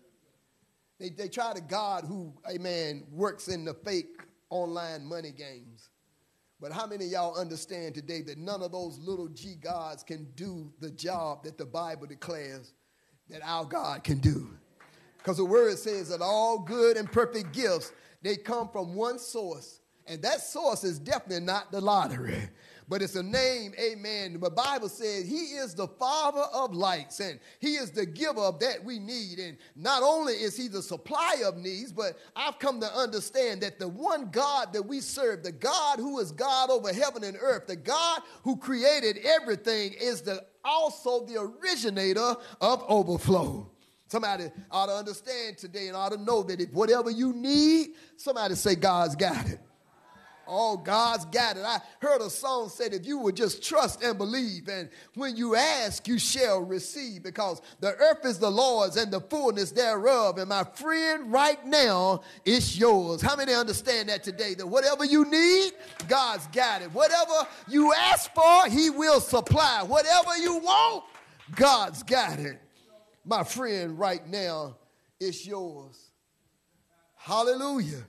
They try the God who, amen, works in the fake online money games. But how many of y'all understand today that none of those little g gods can do the job that the Bible declares that our God can do? Because the word says that all good and perfect gifts, they come from one source. And that source is definitely not the lottery, but it's a name, amen. The Bible says he is the Father of lights, and he is the giver of that we need. And not only is he the supplier of needs, but I've come to understand that the one God that we serve, the God who is God over heaven and earth, the God who created everything, is also the originator of overflow. Somebody ought to understand today and ought to know that if whatever you need, somebody say God's got it. Oh, God's got it. I heard a song said, if you would just trust and believe, and when you ask, you shall receive, because the earth is the Lord's and the fullness thereof. And my friend, right now, it's yours. How many understand that today? That whatever you need, God's got it. Whatever you ask for, he will supply. Whatever you want, God's got it. My friend, right now, it's yours. Hallelujah.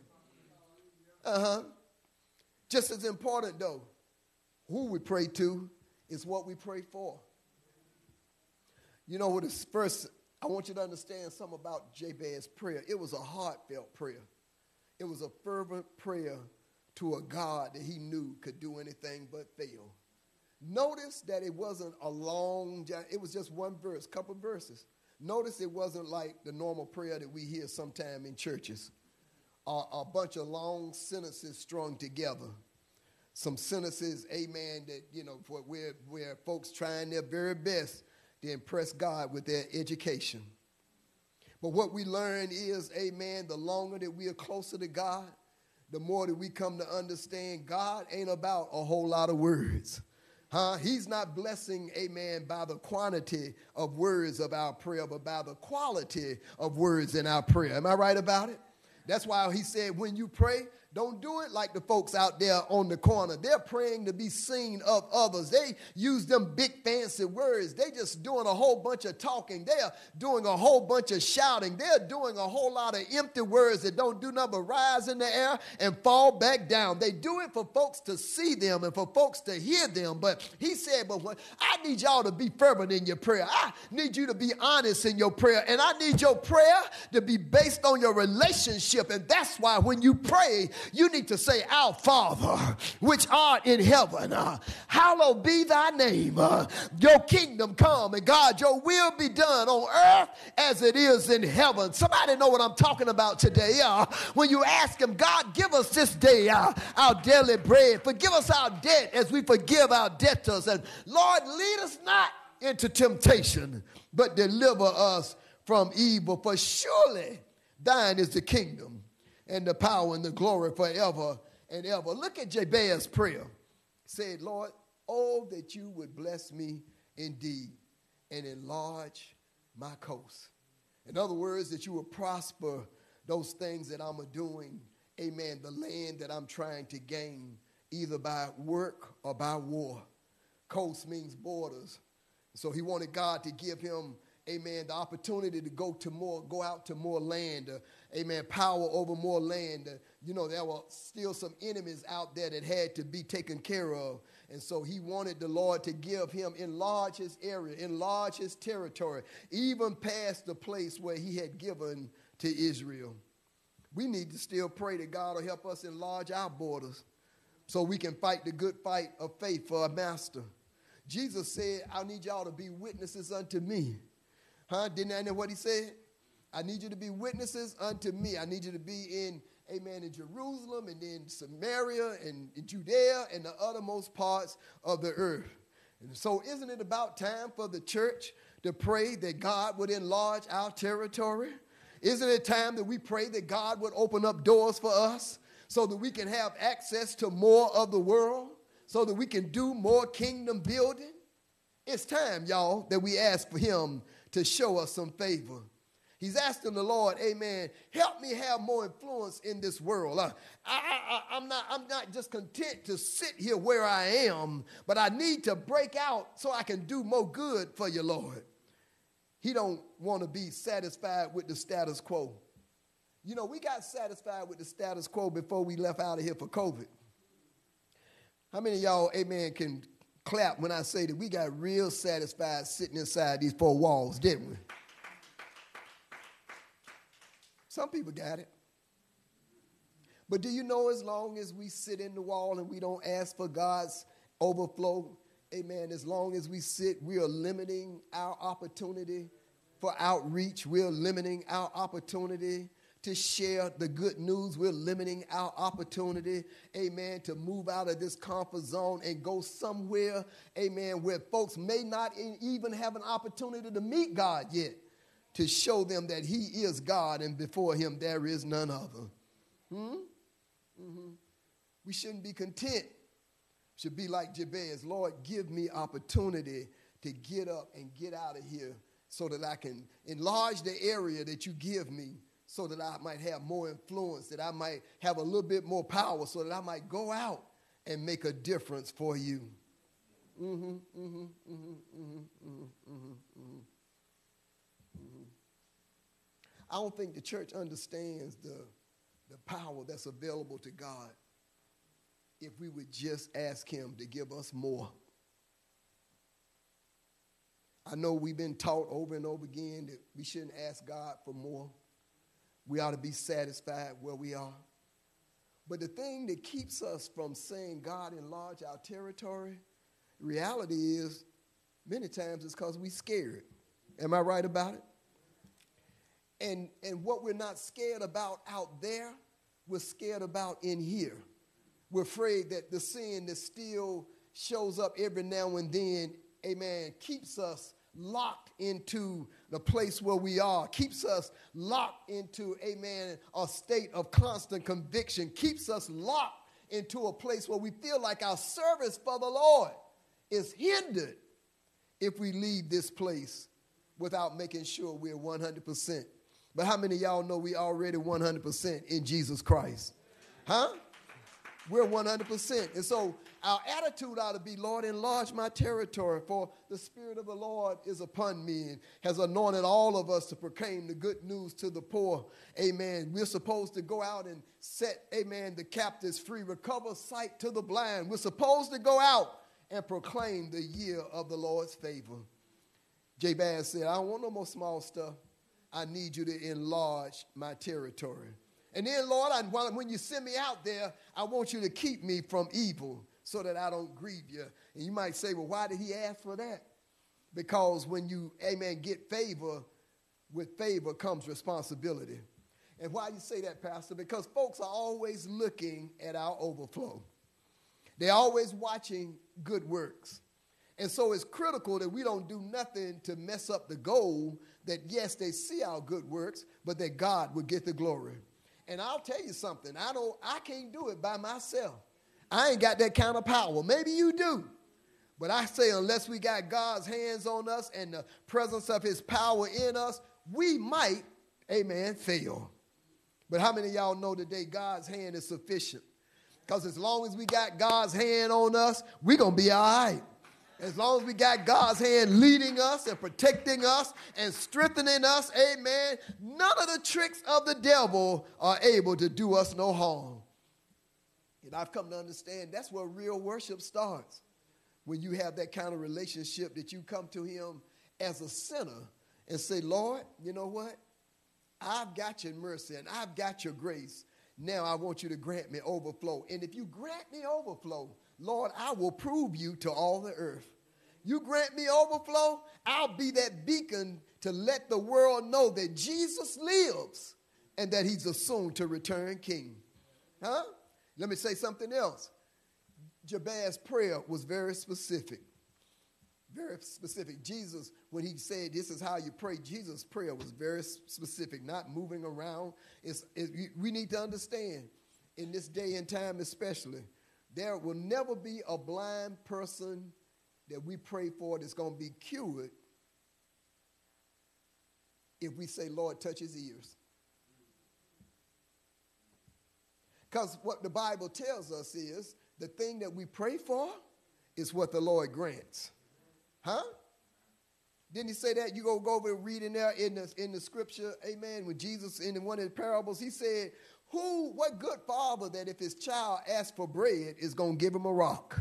Just as important, though, who we pray to is what we pray for. You know, first, I want you to understand something about Jabez's prayer. It was a heartfelt prayer. It was a fervent prayer to a God that he knew could do anything but fail. Notice that it wasn't it was just one verse, couple verses. Notice it wasn't like the normal prayer that we hear sometime in churches. A bunch of long sentences strung together. Some sentences, amen, that, where folks trying their very best to impress God with their education. But what we learn is, amen, the longer that we are closer to God, the more that we come to understand God ain't about a whole lot of words. He's not blessing, amen, by the quantity of words of our prayer, but by the quality of words in our prayer. Am I right about it? That's why he said, when you pray, don't do it like the folks out there on the corner. They're praying to be seen of others. They use them big fancy words. They just doing a whole bunch of talking. They're doing a whole bunch of shouting. They're doing a whole lot of empty words that don't do nothing but rise in the air and fall back down. They do it for folks to see them and for folks to hear them. But he said, I need y'all to be fervent in your prayer. I need you to be honest in your prayer. And I need your prayer to be based on your relationship. And that's why when you pray, you need to say, Our Father, which art in heaven, hallowed be thy name. Your kingdom come, and God, your will be done on earth as it is in heaven. Somebody know what I'm talking about today. When you ask him, God, give us this day our daily bread. Forgive us our debt as we forgive our debtors. And Lord, lead us not into temptation, but deliver us from evil. For surely thine is the kingdom and the power and the glory forever and ever. Look at Jabez's prayer. He said, Lord, oh, that you would bless me indeed and enlarge my coast. In other words, that you would prosper those things that I'm doing, amen, the land that I'm trying to gain, either by work or by war. Coast means borders. So he wanted God to give him, amen, the opportunity to go out to more land, amen, power over more land. There were still some enemies out there that had to be taken care of. And so he wanted the Lord to give him, enlarge his area, enlarge his territory, even past the place where he had given to Israel. We need to still pray that God will help us enlarge our borders so we can fight the good fight of faith for a master. Jesus said, I need y'all to be witnesses unto me. Didn't I know what he said? I need you to be witnesses unto me. I need you to be in, amen, in Jerusalem and in Samaria and in Judea and the uttermost parts of the earth. And so isn't it about time for the church to pray that God would enlarge our territory? Isn't it time that we pray that God would open up doors for us so that we can have access to more of the world, so that we can do more kingdom building? It's time, y'all, that we ask for him to show us some favor. He's asking the Lord, amen, help me have more influence in this world. I'm not just content to sit here where I am, but I need to break out so I can do more good for you, Lord. He don't want to be satisfied with the status quo. You know, we got satisfied with the status quo before we left out of here for COVID. How many of y'all, amen, can clap when I say that we got real satisfied sitting inside these four walls, didn't we? Some people got it. But do you know, as long as we sit in the wall and we don't ask for God's overflow, amen, as long as we sit, we are limiting our opportunity for outreach. We're limiting our opportunity to share the good news. We're limiting our opportunity, amen, to move out of this comfort zone and go somewhere, amen, where folks may not even have an opportunity to meet God yet, to show them that he is God and before him there is none other. We shouldn't be content. Should be like Jabez. Lord, give me opportunity to get up and get out of here so that I can enlarge the area that you give me, so that I might have more influence, that I might have a little bit more power, so that I might go out and make a difference for you. I don't think the church understands the power that's available to God if we would just ask him to give us more. I know we've been taught over and over again that we shouldn't ask God for more. We ought to be satisfied where we are. But the thing that keeps us from saying, God, enlarge our territory, the reality is many times it's because we're scared. Am I right about it? And what we're not scared about out there, we're scared about in here. We're afraid that the sin that still shows up every now and then, amen, keeps us locked into the place where we are, keeps us locked into, amen, a state of constant conviction, keeps us locked into a place where we feel like our service for the Lord is hindered if we leave this place without making sure we're 100%. But how many of y'all know we already 100% in Jesus Christ? We're 100%. And so our attitude ought to be, Lord, enlarge my territory, for the Spirit of the Lord is upon me and has anointed all of us to proclaim the good news to the poor. Amen. We're supposed to go out and set, amen, the captives free, recover sight to the blind. We're supposed to go out and proclaim the year of the Lord's favor. Jabez said, I don't want no more small stuff. I need you to enlarge my territory. And then, Lord, when you send me out there, I want you to keep me from evil so that I don't grieve you. And you might say, well, why did he ask for that? Because when you, amen, get favor, with favor comes responsibility. And why you say that, Pastor? Because folks are always looking at our overflow. They're always watching good works. And so it's critical that we don't do nothing to mess up the goal that, yes, they see our good works, but that God will get the glory. And I'll tell you something. I can't do it by myself. I ain't got that kind of power. Maybe you do. But I say unless we got God's hands on us and the presence of his power in us, we might, amen, fail. But how many of y'all know today God's hand is sufficient? Because as long as we got God's hand on us, we're going to be all right. As long as we got God's hand leading us and protecting us and strengthening us, amen, none of the tricks of the devil are able to do us no harm. And I've come to understand that's where real worship starts. when you have that kind of relationship that you come to him as a sinner and say, Lord, you know what? I've got your mercy and I've got your grace. Now I want you to grant me overflow. And if you grant me overflow, Lord, I will prove you to all the earth. You grant me overflow, I'll be that beacon to let the world know that Jesus lives and that he's a soon to return king. Huh? Let me say something else. Jabez's prayer was very specific. Very specific. Jesus, when he said, this is how you pray, Jesus' prayer was very specific, not moving around. We need to understand, in this day and time especially, there will never be a blind person that we pray for that's going to be cured if we say, Lord, touch his ears. Because what the Bible tells us is the thing that we pray for is what the Lord grants. Huh? Didn't he say that? You go over and read in there in the scripture, amen, when Jesus, in one of the parables, he said, what good father that if his child asks for bread is going to give him a rock?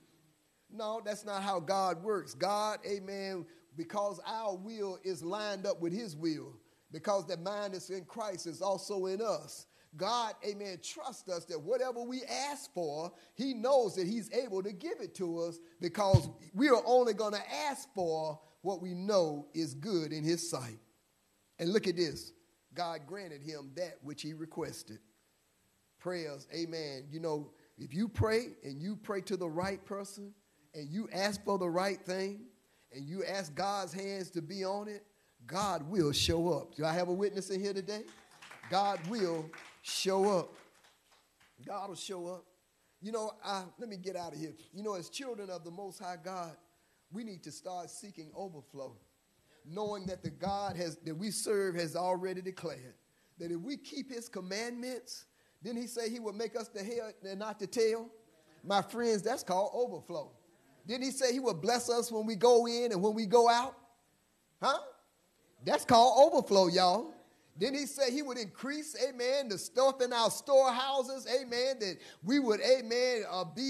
No, that's not how God works. God, amen, because our will is lined up with his will, because the mind is in Christ is also in us. God, amen, trusts us that whatever we ask for, he knows that he's able to give it to us because we are only going to ask for what we know is good in his sight. And look at this. God granted him that which he requested. Prayers, amen. You know, if you pray and you pray to the right person and you ask for the right thing and you ask God's hands to be on it, God will show up. Do I have a witness in here today? God will show up. God will show up. You know, let me get out of here. You know, as children of the Most High God, we need to start seeking overflow, knowing that the God that we serve has already declared that if we keep his commandments, didn't he say he would make us the head and not the tail? My friends, that's called overflow. Didn't he say he would bless us when we go in and when we go out? Huh? That's called overflow, y'all. Didn't he say he would increase, amen, the stuff in our storehouses, amen, that we would, amen,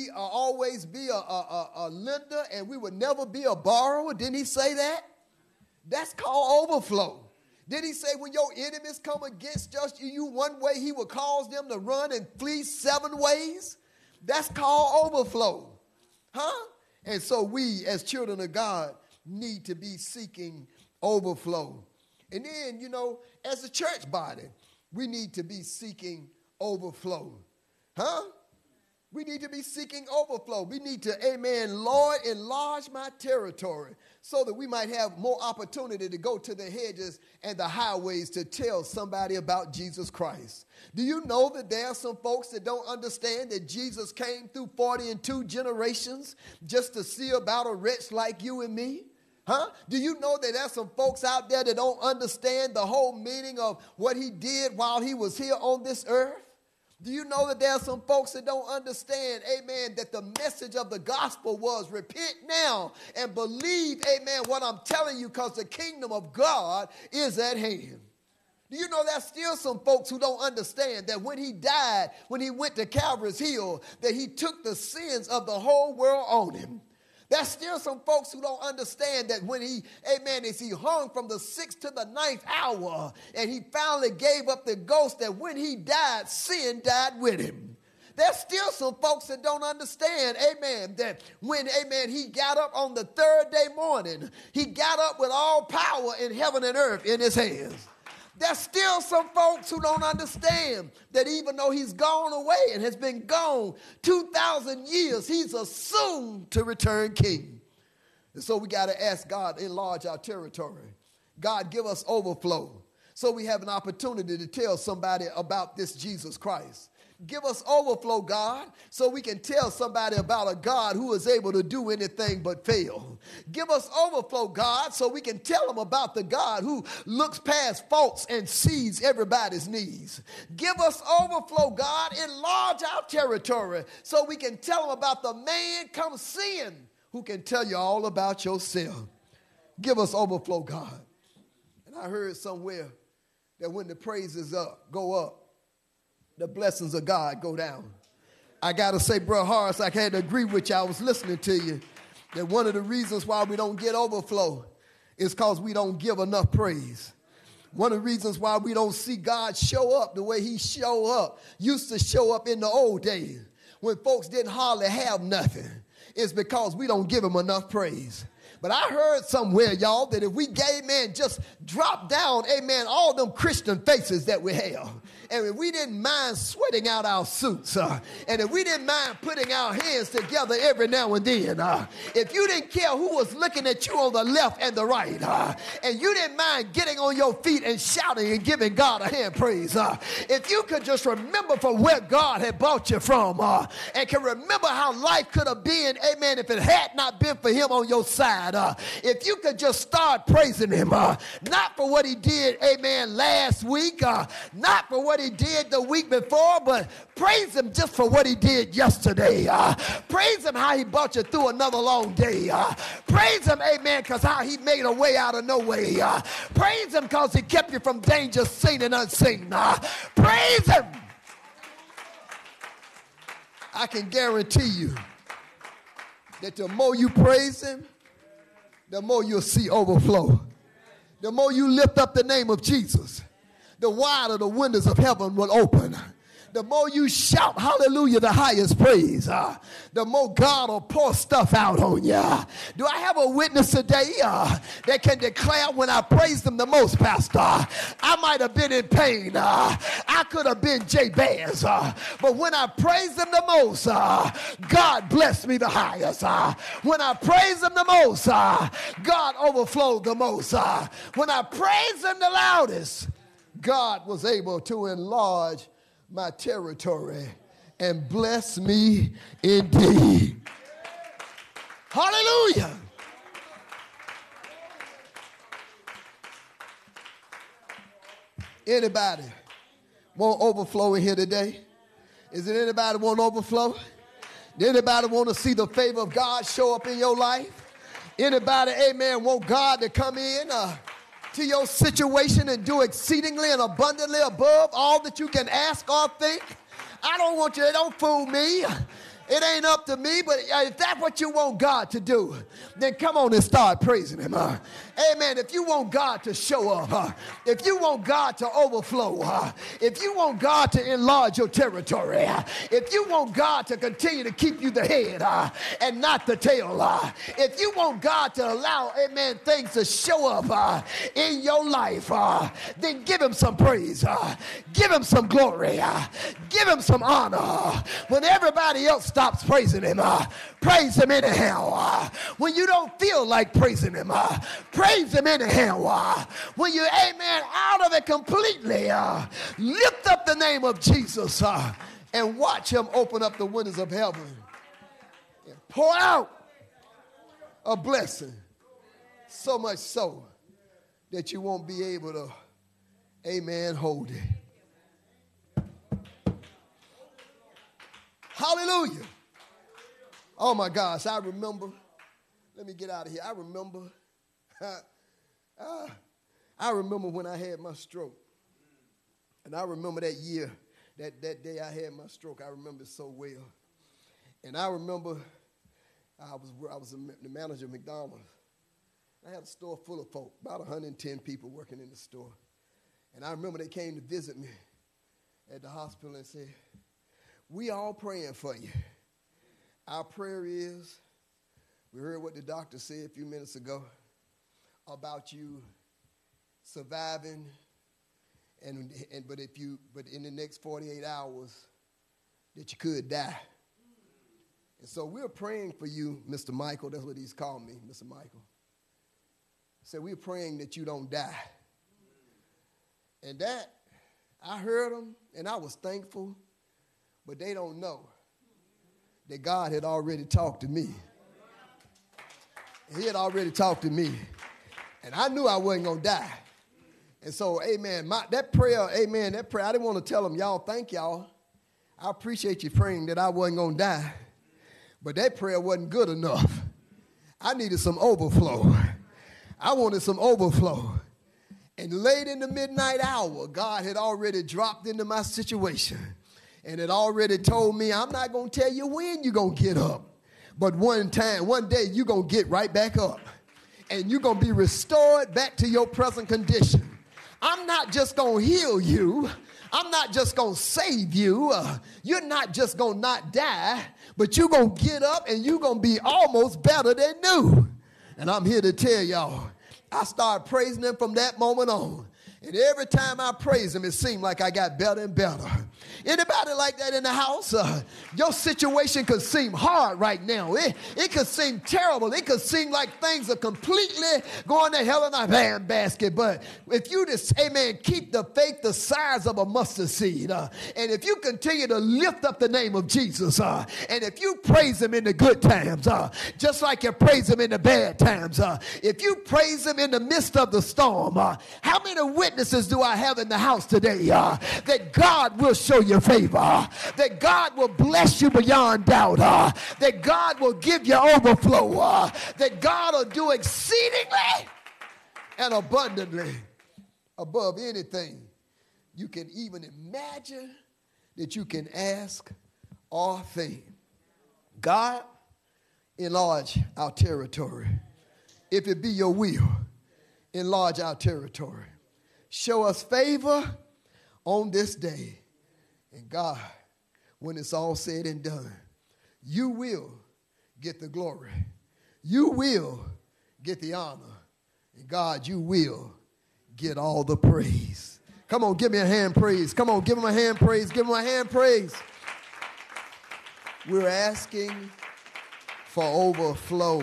always be a lender and we would never be a borrower? Didn't he say that? That's called overflow. Did he say when your enemies come against just you one way, he will cause them to run and flee 7 ways? That's called overflow. Huh? And so we, as children of God, need to be seeking overflow. And then, you know, as a church body, we need to be seeking overflow. Huh? We need to be seeking overflow. We need to, amen, Lord, enlarge my territory so that we might have more opportunity to go to the hedges and the highways to tell somebody about Jesus Christ. Do you know that there are some folks that don't understand that Jesus came through 42 generations just to see about a wretch like you and me? Huh? Do you know that there's some folks out there that don't understand the whole meaning of what he did while he was here on this earth? Do you know that there are some folks that don't understand, amen, that the message of the gospel was repent now and believe, amen, what I'm telling you, because the kingdom of God is at hand. Do you know there's still some folks who don't understand that when he died, when he went to Calvary's Hill, that he took the sins of the whole world on him? There's still some folks who don't understand that when he, amen, as he hung from the 6th to the 9th hour and he finally gave up the ghost, that when he died, sin died with him. There's still some folks that don't understand, amen, that when, amen, he got up on the 3rd day morning, he got up with all power in heaven and earth in his hands. There's still some folks who don't understand that even though he's gone away and has been gone 2,000 years, he's a soon to return king. And so we got to ask God to enlarge our territory. God, give us overflow so we have an opportunity to tell somebody about this Jesus Christ. Give us overflow, God, so we can tell somebody about a God who is able to do anything but fail. Give us overflow, God, so we can tell them about the God who looks past faults and sees everybody's needs. Give us overflow, God, enlarge our territory so we can tell them about the man come seeing who can tell you all about yourself. Give us overflow, God. And I heard somewhere that when the praises go up, the blessings of God go down. I got to say, Bro Horace, I had to agree with you. I was listening to you. that one of the reasons why we don't get overflow is because we don't give enough praise. One of the reasons why we don't see God show up the way he used to show up in the old days when folks didn't hardly have nothing, is because we don't give him enough praise. But I heard somewhere, y'all, that if we gave, man, just drop down, amen, all them Christian faces that we have, and if we didn't mind sweating out our suits, and if we didn't mind putting our hands together every now and then, if you didn't care who was looking at you on the left and the right, and you didn't mind getting on your feet and shouting and giving God a hand praise, if you could just remember from where God had brought you from, and can remember how life could have been, amen, if it had not been for him on your side, if you could just start praising him, not for what he did, amen, last week, not for what he did the week before, but praise him just for what he did yesterday. Praise him how he brought you through another long day. Praise him, amen, because how he made a way out of no way. Praise him because he kept you from danger seen and unseen. Praise him. I can guarantee you that the more you praise him, the more you'll see overflow. The more you lift up the name of Jesus, the wider the windows of heaven will open. The more you shout hallelujah, the highest praise, the more God will pour stuff out on you. Do I have a witness today that can declare when I praised him the most, Pastor? I might have been in pain. I could have been Jabez. But when I praised him the most, God blessed me the highest. When I praised him the most, God overflowed the most. When I praised him the loudest, God was able to enlarge my territory and bless me indeed. Hallelujah. Anybody want overflow in here today? Is it anybody want overflow? Anybody want to see the favor of God show up in your life? Anybody, amen, want God to come in to your situation and do exceedingly and abundantly above all that you can ask or think? I don't want you, don't fool me. It ain't up to me, but if that's what you want God to do, then come on and start praising him. Amen. If you want God to show up, if you want God to overflow, if you want God to enlarge your territory, if you want God to continue to keep you the head and not the tail, if you want God to allow, amen, things to show up in your life, then give him some praise, give him some glory, give him some honor. When everybody else stops praising him, praise him anyhow. When you don't feel like praising him, praise him anyhow. When you, amen, out of it completely, lift up the name of Jesus and watch him open up the windows of heaven and pour out a blessing, so much so that you won't be able to, amen, hold it. Hallelujah. Oh my gosh, I remember, let me get out of here. I remember when I had my stroke. And I remember that year, that day I had my stroke. I remember it so well. And I remember I was the manager of McDonald's. I had a store full of folk, about 110 people working in the store. And I remember they came to visit me at the hospital and said, "We all praying for you. Our prayer is," we heard what the doctor said a few minutes ago about you surviving, but in the next 48 hours that you could die. And so we're praying for you, Mr. Michael. That's what he's called me, Mr. Michael. So we're praying that you don't die. And that, I heard them, and I was thankful, but they don't know that God had already talked to me. He had already talked to me. And I knew I wasn't going to die. And so, amen, that prayer, I didn't want to tell them, y'all, thank y'all. I appreciate you praying that I wasn't going to die. But that prayer wasn't good enough. I needed some overflow. I wanted some overflow. And late in the midnight hour, God had already dropped into my situation and had already told me, I'm not going to tell you when you're going to get up, But one day you're going to get right back up. And you're going to be restored back to your present condition. I'm not just going to heal you. I'm not just going to save you. You're not just going to not die, but you're going to get up and you're going to be almost better than new. And I'm here to tell y'all, I started praising him from that moment on. And every time I praise him, it seemed like I got better and better. Anybody like that in the house? Your situation could seem hard right now. It could seem terrible. It could seem like things are completely going to hell in a handbasket. But if you just, amen, keep the faith the size of a mustard seed, and if you continue to lift up the name of Jesus, and if you praise him in the good times, just like you praise him in the bad times, if you praise him in the midst of the storm, how many witnesses do I have in the house today that God will show you favor, that God will bless you beyond doubt, that God will give you overflow, that God will do exceedingly and abundantly above anything you can even imagine that you can ask or think. God, enlarge our territory. If it be your will, enlarge our territory. Show us favor on this day. And God, when it's all said and done, you will get the glory. You will get the honor. And God, you will get all the praise. Come on, give me a hand praise. Come on, give him a hand praise. Give him a hand praise. We're asking for overflow.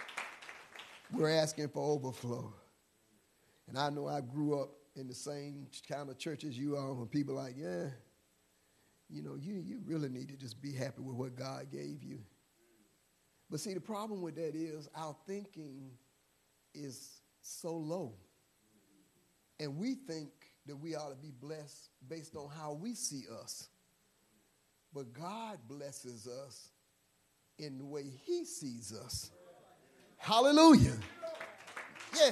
We're asking for overflow. And I know I grew up in the same kind of church as you are, when people are like, yeah, you know, you really need to just be happy with what God gave you. But see, the problem with that is our thinking is so low. And we think that we ought to be blessed based on how we see us. But God blesses us in the way he sees us. Hallelujah. Yes.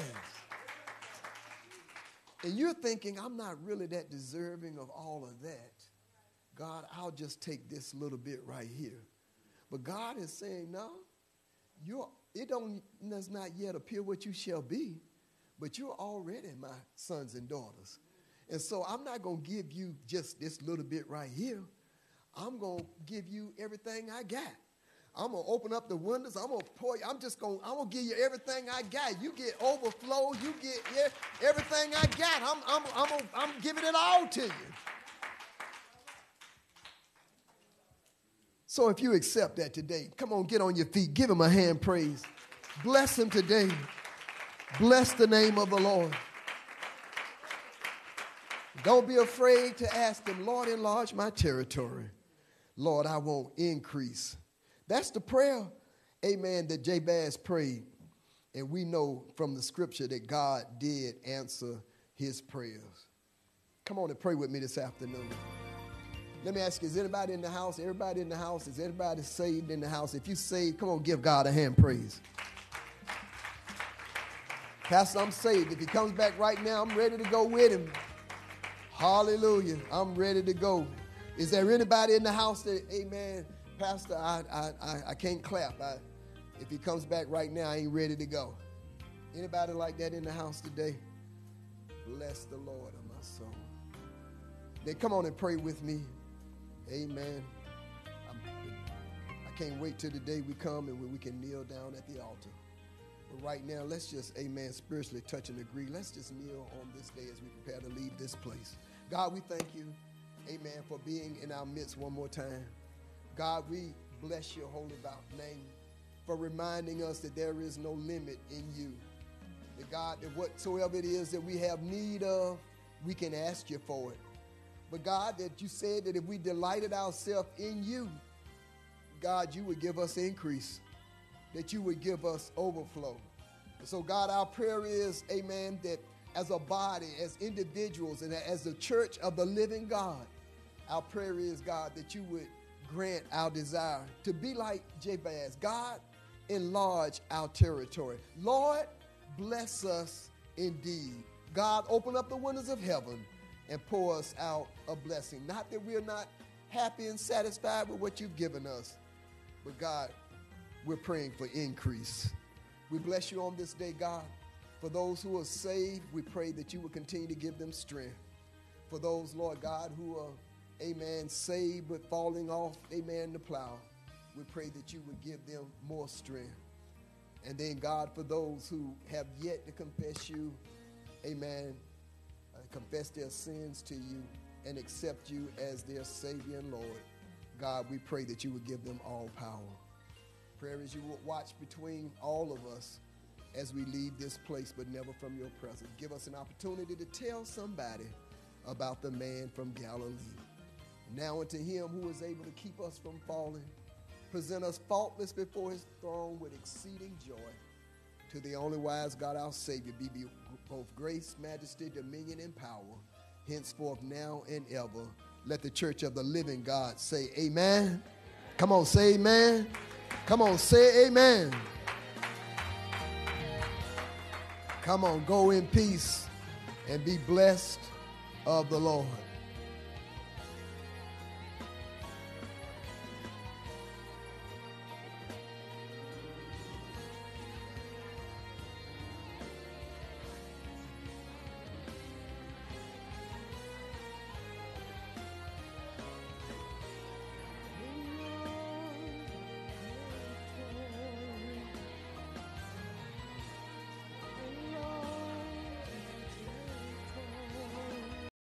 And you're thinking, I'm not really that deserving of all of that. God, I'll just take this little bit right here. But God is saying, no, it does not yet appear what you shall be, but you're already my sons and daughters. And so I'm not going to give you just this little bit right here. I'm going to give you everything I got. I'm going to open up the windows. I'm going to pour you. I'm going to give you everything I got. You get overflow. You get everything I got. I'm giving it all to you. So if you accept that today, come on, get on your feet. Give him a hand praise. Bless him today. Bless the name of the Lord. Don't be afraid to ask him, Lord, enlarge my territory. Lord, I want increase. That's the prayer, amen, that Jabez prayed. And we know from the scripture that God did answer his prayers. Come on and pray with me this afternoon. Let me ask you, is anybody in the house? Everybody in the house? Is everybody saved in the house? If you saved, come on, give God a hand praise. Pastor, I'm saved. If he comes back right now, I'm ready to go with him. Hallelujah. I'm ready to go. Is there anybody in the house that, amen, Pastor, I can't clap. If he comes back right now, I ain't ready to go. Anybody like that in the house today? Bless the Lord of my soul. Then come on and pray with me. Amen. I can't wait till the day we come and when we can kneel down at the altar. But right now, let's just, amen, spiritually touch and agree. Let's just kneel on this day as we prepare to leave this place. God, we thank you, amen, for being in our midst one more time. God, we bless your holy name for reminding us that there is no limit in you. That God, that whatsoever it is that we have need of, we can ask you for it. But God, that you said that if we delighted ourselves in you, God, you would give us increase, that you would give us overflow. And so, God, our prayer is, amen, that as a body, as individuals, and as the church of the living God, our prayer is, God, that you would grant our desire to be like Jabez. God, enlarge our territory. Lord, bless us indeed. God, open up the windows of heaven and pour us out a blessing. Not that we're not happy and satisfied with what you've given us, but God, we're praying for increase. We bless you on this day, God. For those who are saved, we pray that you will continue to give them strength. For those, Lord God, who are, amen, saved but falling off, amen, the plow, we pray that you would give them more strength. And then, God, for those who have yet to confess you, amen, confess their sins to you and accept you as their Savior and Lord, God, we pray that you would give them all power. Prayer is you will watch between all of us as we leave this place, but never from your presence. Give us an opportunity to tell somebody about the man from Galilee. Now unto him who is able to keep us from falling, present us faultless before his throne with exceeding joy. To the only wise God our Savior be both grace, majesty, dominion, and power, henceforth, now, and ever. Let the church of the living God say amen. Come on, say amen. Come on, say amen. Come on, go in peace and be blessed of the Lord.